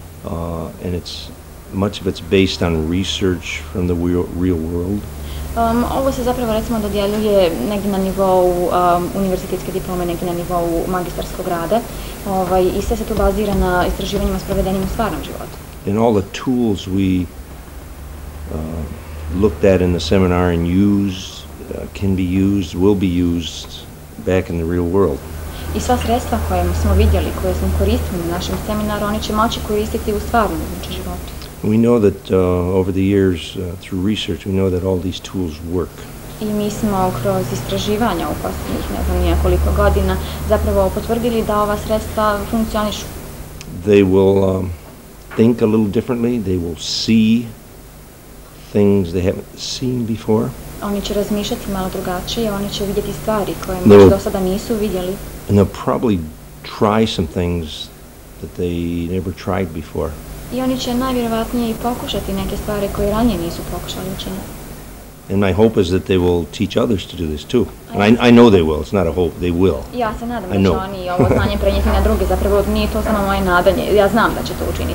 uh, and it's much of it's based on research from the real, real world.
Um, ovo se zapravo recimo dodjeljuje negdje na nivou um, univerzitetske diplome, negdje na nivou magistarskog rada ovaj, i sve se to bazira na istraživanjima sprovedenim u stvarnom životu.
And all the tools we uh, looked at in the seminar and used uh, can be used, will be used back in the real world.
I sva sredstva koje smo vidjeli, koje smo koristili na našem seminaru, oni će moći koristiti u stvarnom znači, životu.
We know that uh, over the years, uh, through research, we know that all these tools work.
I mi smo kroz istraživanja u posljednjih ne znam nijekoliko godina zapravo potvrdili da ova sredstva funkcionišu.
They will um, think a little differently. They will see things they haven't seen before.
Oni će razmišljati malo drugačije, oni će vidjeti stvari koje
They
možda
will-
do sada nisu vidjeli.
And they'll probably try some things that they never tried before.
I oni će najvjerovatnije i pokušati neke stvari koje ranije nisu pokušali učiniti.
And my hope is that they will teach others to do this too. And I, I know they will. It's not a hope. They will.
I ja se nadam
I
da će
know.
oni ovo znanje prenijeti na druge, zapravo nije to samo moje nadanje, ja znam da će to učiniti.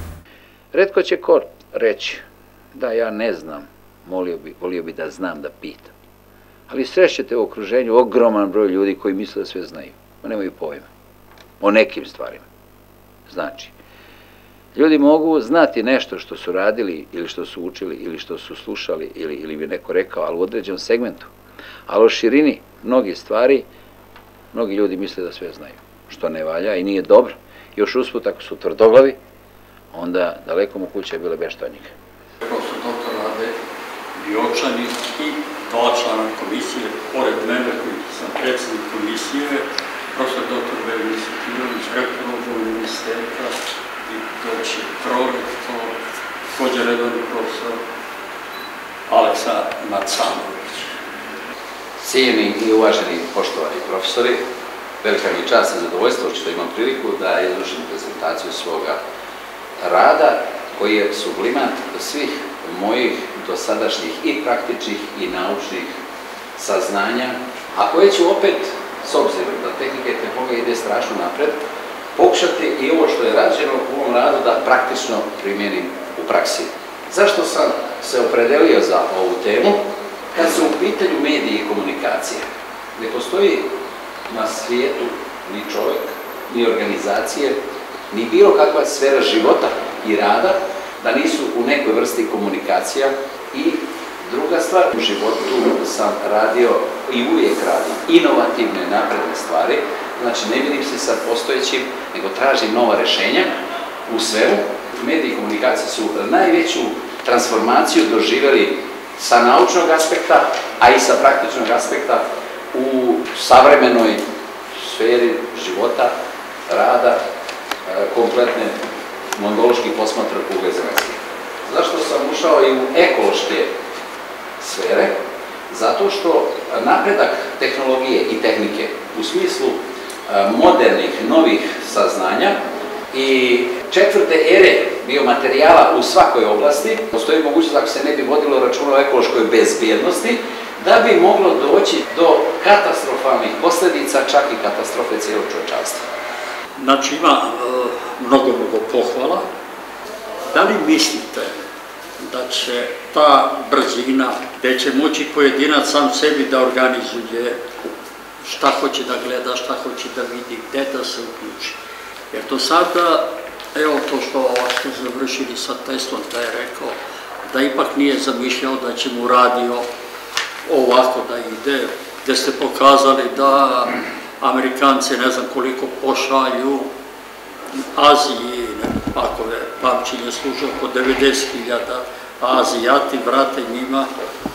Retko će ko reći da ja ne znam, molio bi, volio bi da znam da pitam. Ali srećete u okruženju ogroman broj ljudi koji misle da sve znaju, a nemaju pojma o nekim stvarima. Znači, ljudi mogu znati nešto što su radili ili što su učili ili što su slušali ili, ili bi neko rekao, ali u određenom segmentu. Ali o širini mnogih stvari, mnogi ljudi misle da sve znaju, što ne valja i nije dobro. Još usput ako su tvrdoglavi, onda daleko mu kuće bile beštonjike.
Profesor doktor Rade Biočani i dva člana komisije, pored mene koji sam predsjednik komisije, profesor doktor Velimir Svetinović, rektor ovog univerziteta i doći prorektor, također redovni profesor Aleksa Macanović.
Cijeni i uvaženi poštovani profesori, velika mi je čast i zadovoljstvo što imam priliku da izvršim prezentaciju svoga rada koji je sublimat svih mojih dosadašnjih i praktičnih i naučnih saznanja, a koje ću opet, s obzirom da tehnika i tehnologija ide strašno napred, pokušati i ovo što je rađeno u ovom radu da praktično primijenim u praksi. Zašto sam se opredelio za ovu temu? Kad su u pitanju mediji i komunikacije, ne postoji na svijetu ni čovjek, ni organizacije, ni bilo kakva sfera života i rada da nisu u nekoj vrsti komunikacija. I druga stvar, u životu sam radio i uvijek radim inovativne, napredne stvari, znači ne vidim se sa postojećim, nego tražim nova rješenja u svemu. Mediji i komunikacije su najveću transformaciju doživjeli sa naučnog aspekta, a i sa praktičnog aspekta u savremenoj sferi života, rada, kompletne mongološki posmatra kugle zemaljske. Zašto sam ušao i u ekološke sfere? Zato što napredak tehnologije i tehnike u smislu modernih, novih saznanja i četvrte ere biomaterijala u svakoj oblasti, postoji mogućnost, ako se ne bi vodilo računa o ekološkoj bezbjednosti, da bi moglo doći do katastrofalnih posljedica, čak i katastrofe cijelog čovječanstva.
Znači ima e, mnogo, mnogo pohvala. Da li mislite da će ta brzina, gdje će moći pojedinac sam sebi da organizuje šta hoće da gleda, šta hoće da vidi, gdje da se uključi? Jer do sada, evo to što ste završili sa Teslom, da je rekao da ipak nije zamišljao da će mu radio ovako da ide, gdje ste pokazali da Amerikanci ne znam koliko pošalju, Aziji, ako je pamćenje služe, oko devedeset hiljada, a Azijati vrate njima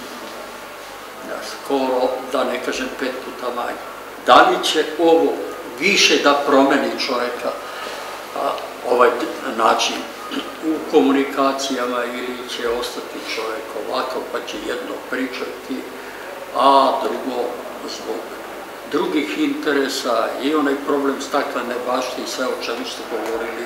skoro, da ne kažem, pet puta manje. Da li će ovo više da promeni čovjeka, ovaj način u komunikacijama, ili će ostati čovjek ovakav pa će jedno pričati, a drugo zbog drugih interesa i onaj problem staklene bašte i sve o čemu ste govorili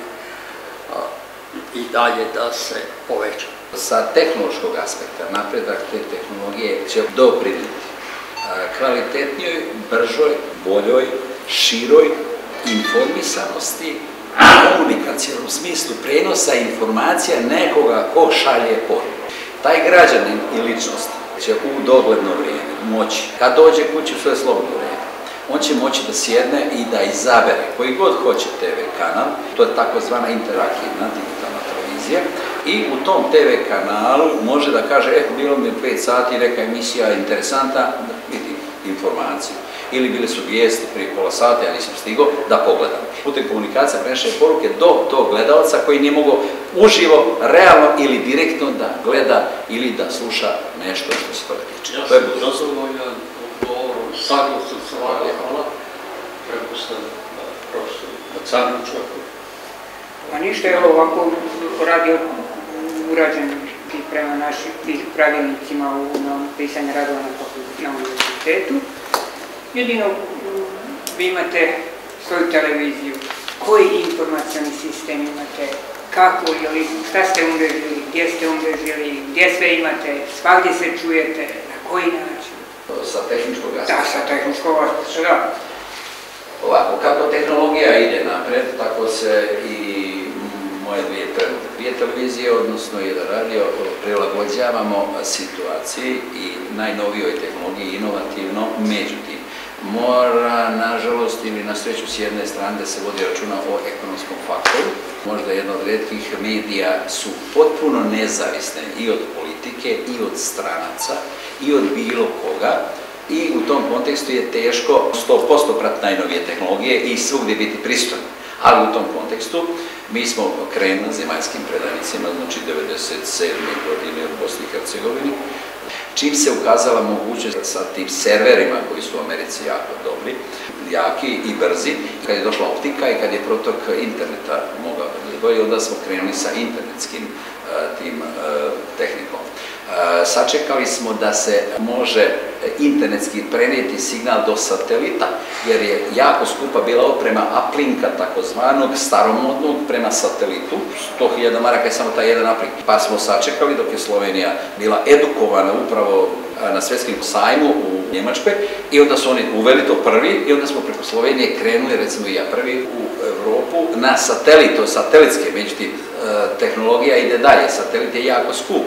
i dalje da se poveća.
Sa tehnološkog aspekta napredak te tehnologije će doprinijeti kvalitetnijoj, bržoj, boljoj, široj informisanosti u komunikacijnom smislu prenosa informacija nekoga ko šalje poruku. Taj građanin i ličnost će u dogledno vrijeme moći, kad dođe kući u svoje slobodno vrijeme, on će moći da sjedne i da izabere koji god hoće te ve kanal, to je takozvana interaktivna digitalna televizija, i u tom te ve kanalu može da kaže, eh, bilo mi pet sati, neka emisija interesanta, vidim informaciju. Ili bili su vijesti prije pola sata, ja nisam stigao, da pogledam. Putem komunikacija prenaša poruke do tog gledalca koji nije mogao uživo, realno ili direktno da gleda ili da sluša nešto što se toga tiče.
Ja sam zadovoljan odgovorom, saglasan sa vama, hvala. Prepustam profesoru Bacanoviću.
Pa ništa, evo ovako radio urađen i prema našim pravilnicima u pisanje radova na univerzitetu. Jedino vi imate svoju televiziju, koji informacioni sistem imate, kako ili šta ste umrežili, gdje ste umrežili, gdje sve imate, svagdje se čujete, na koji način?
Sa tehničkog aspekta?
Da, sa tehničkog aspekta, da.
Ovako, kako tehnologija ide napred, tako se i moje dvije trenutne dvije televizije, odnosno jedan radio, prilagođavamo situaciji i najnovijoj tehnologiji inovativno. Međutim, mora, nažalost ili na sreću s jedne strane da se vodi računa o ekonomskom faktoru. Možda jedno od retkih medija su potpuno nezavisne i od politike, i od stranaca, i od bilo koga. I u tom kontekstu je teško sto posto pratiti najnovije tehnologije i svugdje biti pristojan. Ali u tom kontekstu mi smo krenuli zemaljskim predavnicima, znači devedeset sedme godine u Bosni i Hercegovini, čim se ukazala mogućnost sa tim serverima koji su u Americi jako dobri, jaki i brzi, kad je došla optika i kad je protok interneta mogao da bude bolji, onda smo krenuli sa internetskim tim tehnikom. Sačekali smo da se može internetski prenijeti signal do satelita, jer je jako skupa bila oprema aplinka takozvanog staromodnog prema satelitu, sto hiljada maraka je samo taj jedan aplink. Pa smo sačekali dok je Slovenija bila edukovana upravo na svjetskim sajmu u Njemačkoj i onda su oni uveli to prvi i onda smo preko Slovenije krenuli, recimo i ja prvi, u Evropu na satelit, to je satelitske, međutim tehnologija ide dalje, satelit je jako skup.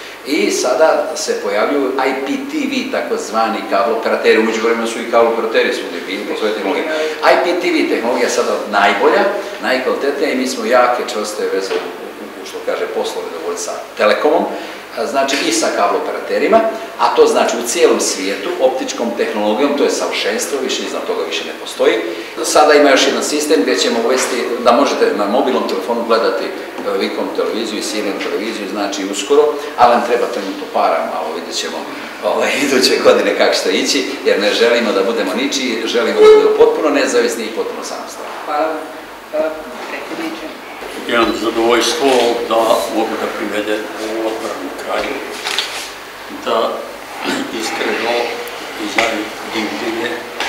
I sada se pojavljuju I P T V, takozvani kabloperateri, umeđu vremena su i kabloperateri svugdje bili po svojoj tehnologiji. I P T V tehnologija je sada najbolja, najkvalitetnija i mi smo jake, čvrste veze u, što kaže, poslove dovoljni sa Telekomom, znači i sa kablooperaterima, a to znači u cijelom svijetu, optičkom tehnologijom, to je savršenstvo, više iznad toga više ne postoji. Sada ima još jedan sistem gdje ćemo uvesti da možete na mobilnom telefonu gledati Vikom televiziju i Sirijem televiziju, znači uskoro, ali nam treba trenutno para, malo vidjet ćemo ovaj, iduće godine kako će to ići, jer ne želimo da budemo ničiji, želimo da budemo potpuno nezavisni i potpuno samostalni.
Hvala. Predsjedniče.
Imam zadovoljstvo da mogu da privedem u odbranu kraju, da iskreno izjavim divljenje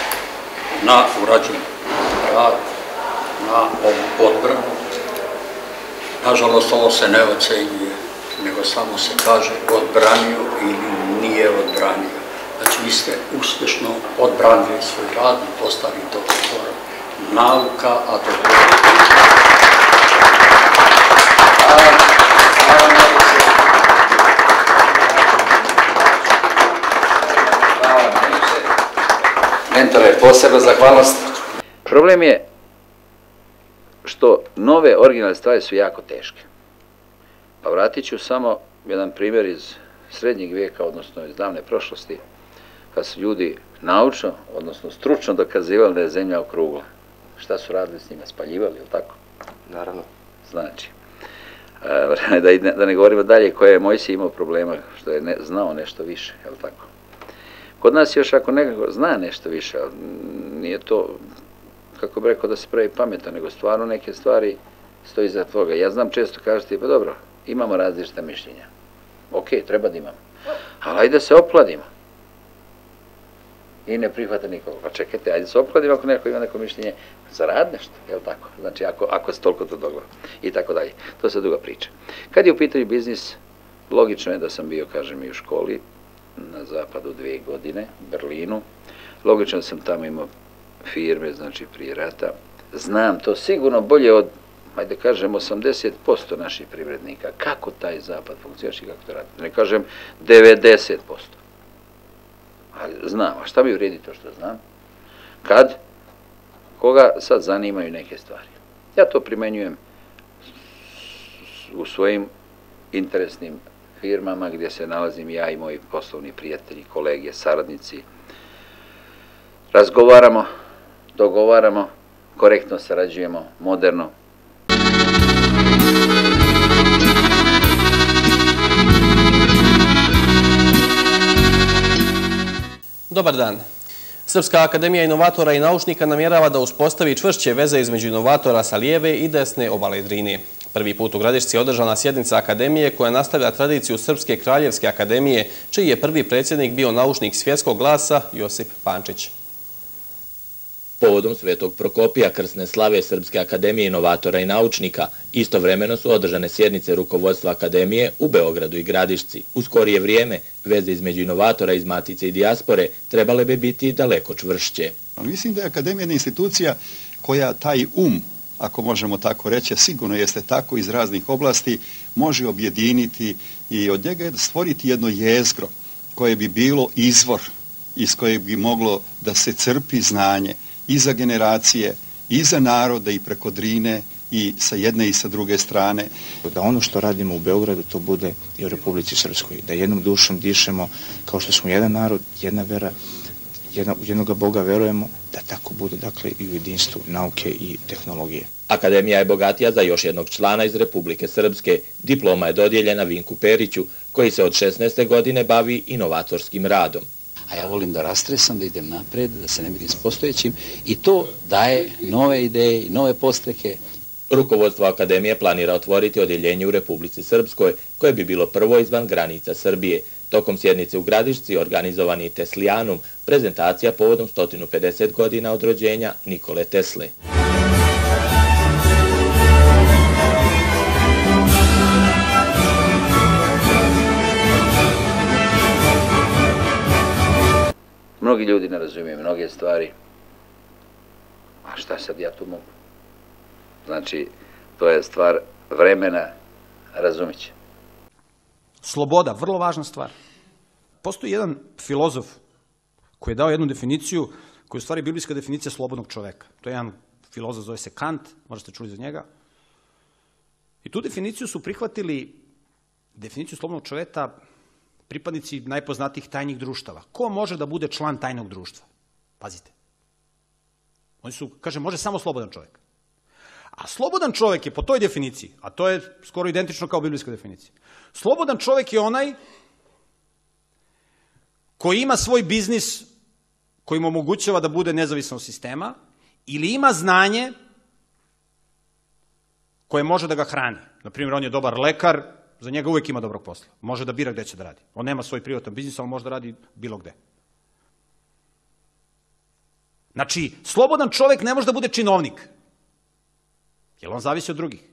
na urađen rad, na ovu odbranu. Nažalost, ovo se ne ocenjuje, nego samo se kaže odbranio ili nije odbranio. Znači, vi ste uspješno odbranili svoj rad i postali doktor nauka, a doktor...
Mentore, posebna zahvalnost. Problem je što nove originalne stvari su jako teške. Pa vratit ću samo jedan primjer iz srednjeg vijeka, odnosno iz davne prošlosti. pa su ljudi naučno, odnosno stručno dokazivali da je zemlja okrugla. Šta su radili s njima? Spaljivali, ili tako?
Naravno.
Znači, da ne govorimo dalje koja je Mojsije imao problema, što je znao nešto više, je li tako? Kod nas još ako nekako zna nešto više, ali nije to, kako bi rekao, da se pravi pametan, nego stvarno neke stvari stoji iza toga. Ja znam često kažete, pa dobro, imamo različita mišljenja. Ok, treba da imamo. Ali ajde se opladimo. I ne prihvata nikoga. Pa čekajte, ajde se opladimo ako neko ima neko mišljenje, zarad nešto, je li tako? Znači, ako se toliko to dogleda. I tako dalje. To se duga priča. Kad je u pitanju biznis, logično je da sam bio, kažem, i u školi, na zapadu dvije godine, u Berlinu. Logično da sam tamo imao firme, znači prije rata. Znam to sigurno bolje od, ajde kažem, osamdeset posto naših privrednika. Kako taj zapad funkcioniš i kako to radi? Ne kažem devedeset posto. Ali znam, a šta mi vredi to što znam? Kad? Koga sad zanimaju neke stvari. Ja to primenjujem u svojim interesnim firmama gdje se nalazim ja i moji poslovni prijatelji, kolege, saradnici. Razgovaramo, dogovaramo, korektno sarađujemo, moderno.
Dobar dan. Srpska akademija inovatora i naučnika namjerava da uspostavi čvršće veze između inovatora sa lijeve i desne obale Drine. Prvi put u Gradišci je održana sjednica akademije koja nastavlja tradiciju Srpske kraljevske akademije, čiji je prvi predsjednik bio naučnik svjetskog glasa Josip Pančić.
Povodom Svetog Prokopija krsne slave Srpske akademije inovatora i naučnika, istovremeno su održane sjednice rukovodstva akademije u Beogradu i Gradišci. U skorije vrijeme, veze između inovatora iz Matice i dijaspore trebale bi biti daleko čvršće.
Mislim da je akademija jedna institucija koja taj um, ako možemo tako reći, sigurno jeste tako iz raznih oblasti, može objediniti i od njega stvoriti jedno jezgro koje bi bilo izvor iz kojeg bi moglo da se crpi znanje i za generacije, i za narode, i preko Drine, i sa jedne i sa druge strane.
Da ono što radimo u Beogradu, to bude i u Republici Srpskoj. Da jednom dušom dišemo, kao što smo jedan narod, jedna vera, jedna, u jednoga Boga verujemo, da tako bude, dakle, i u jedinstvu nauke i tehnologije.
Akademija je bogatija za još jednog člana iz Republike Srpske. Diploma je dodijeljena Vinku Periću, koji se od šesnaeste godine bavi inovatorskim radom.
A ja volim da rastresam, da idem napred, da se ne vidim s postojećim i to daje nove ideje i nove postreke.
Rukovodstvo akademije planira otvoriti odjeljenje u Republici Srpskoj, koje bi bilo prvo izvan granica Srbije. Tokom sjednice u Gradišci organizovani Teslijanum, prezentacija povodom sto pedeset godina od rođenja Nikole Tesle.
Mnogi ljudi ne razumiju mnoge stvari. A šta sad ja tu mogu? Znači, to je stvar vremena, razumit će.
Sloboda, vrlo važna stvar. Postoji jedan filozof koji je dao jednu definiciju, koja je u stvari biblijska definicija slobodnog čoveka. To je jedan filozof, zove se Kant, možda ste čuli za njega. I tu definiciju su prihvatili, definiciju slobodnog čoveka, pripadnici najpoznatijih tajnih društava. Ko može da bude član tajnog društva? Pazite. Oni su, kaže, može samo slobodan čovjek. A slobodan čovjek je po toj definiciji, a to je skoro identično kao biblijska definicija. Slobodan čovjek je onaj koji ima svoj biznis koji mu omogućava da bude nezavisan od sistema ili ima znanje koje može da ga hrani. Naprimjer, on je dobar lekar, za njega uvijek ima dobrog posla. Može da bira gde će da radi. On nema svoj privatan biznis, ali može da radi bilo gde. Znači, slobodan čovjek ne može da bude činovnik. Jer on zavisi od drugih.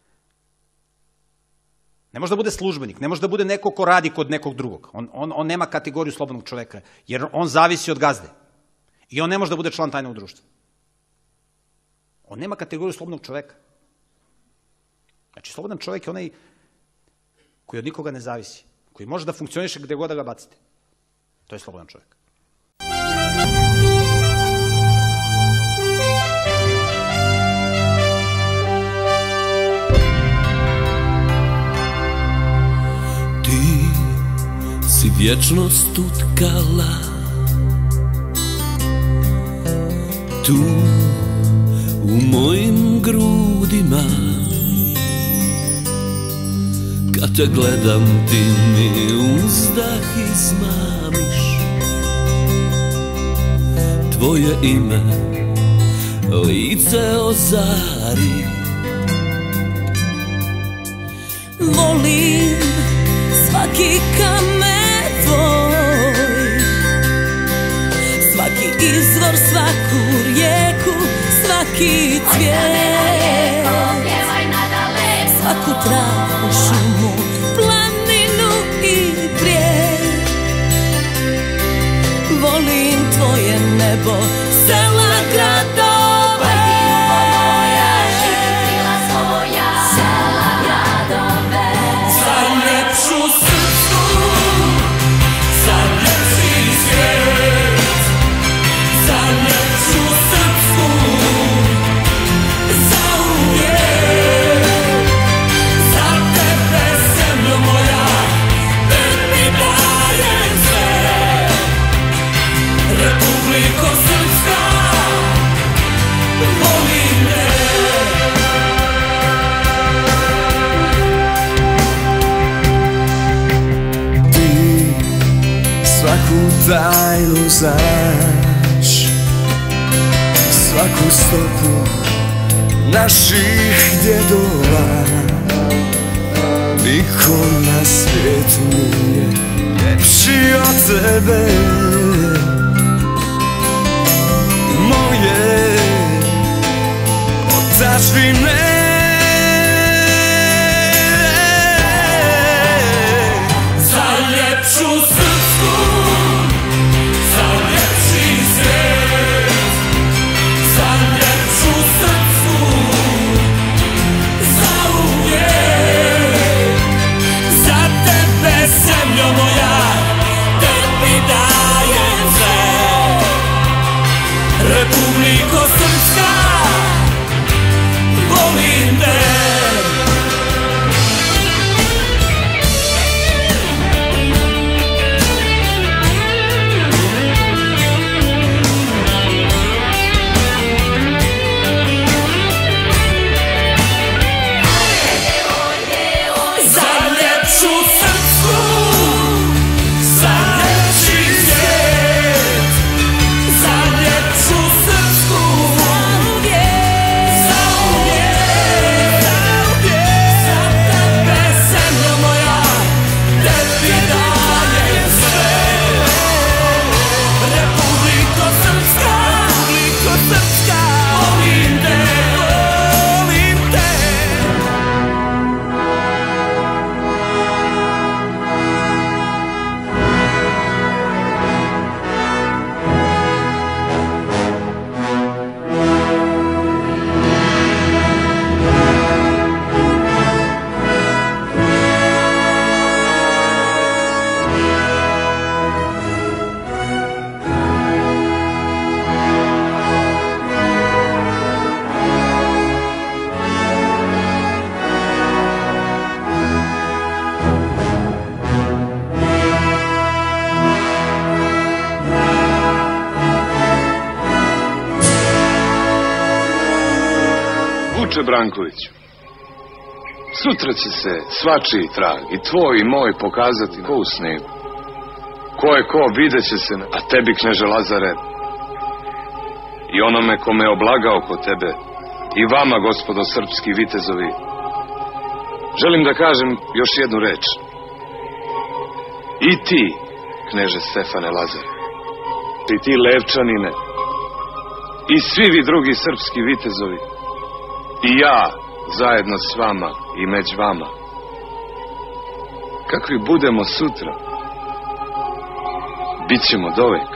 Ne može da bude službenik, ne može da bude neko ko radi kod nekog drugog. On, on, on nema kategoriju slobodnog čovjeka, jer on zavisi od gazde. I on ne može da bude član tajnog društva. On nema kategoriju slobodnog čovjeka. Znači, slobodan čovjek je onaj koji od nikoga ne zavisi, koji može da funkcioniše gde god da ga bacite. To je slobodan čovjek.
Ti si vječnost utkala
tu u mojim grudima. Kad te gledam ti mi uzdah izmamiš. Tvoje ime lice ozari.
Volim svaki kamen tvoj, svaki izvor, svaku rijeku, svaki cvijet, svaku travu, šumu, planinu i brijeg. Volim tvoje nebo, sela, gradove.
Tajnu znaš, svaku stopu naših djedova. Niko na svijetu nije ljepši od tebe. Moje otačbine,
za ljepšu srpsku, Republiko Srpska, volim te.
Vuče Brankoviću, sutra će se svačiji trag, i tvoj i moj, pokazati ko u snegu. Ko je ko, vidjet će se, a tebi, kneže Lazare, i onome ko me oblagao kod tebe, i vama, gospodo srpski vitezovi, želim da kažem još jednu reč. I ti, kneže Stefane Lazare, i ti Levčanine, i svi vi drugi srpski vitezovi, i ja, zajedno s vama i među vama. Kakvi budemo sutra, bit ćemo dovek.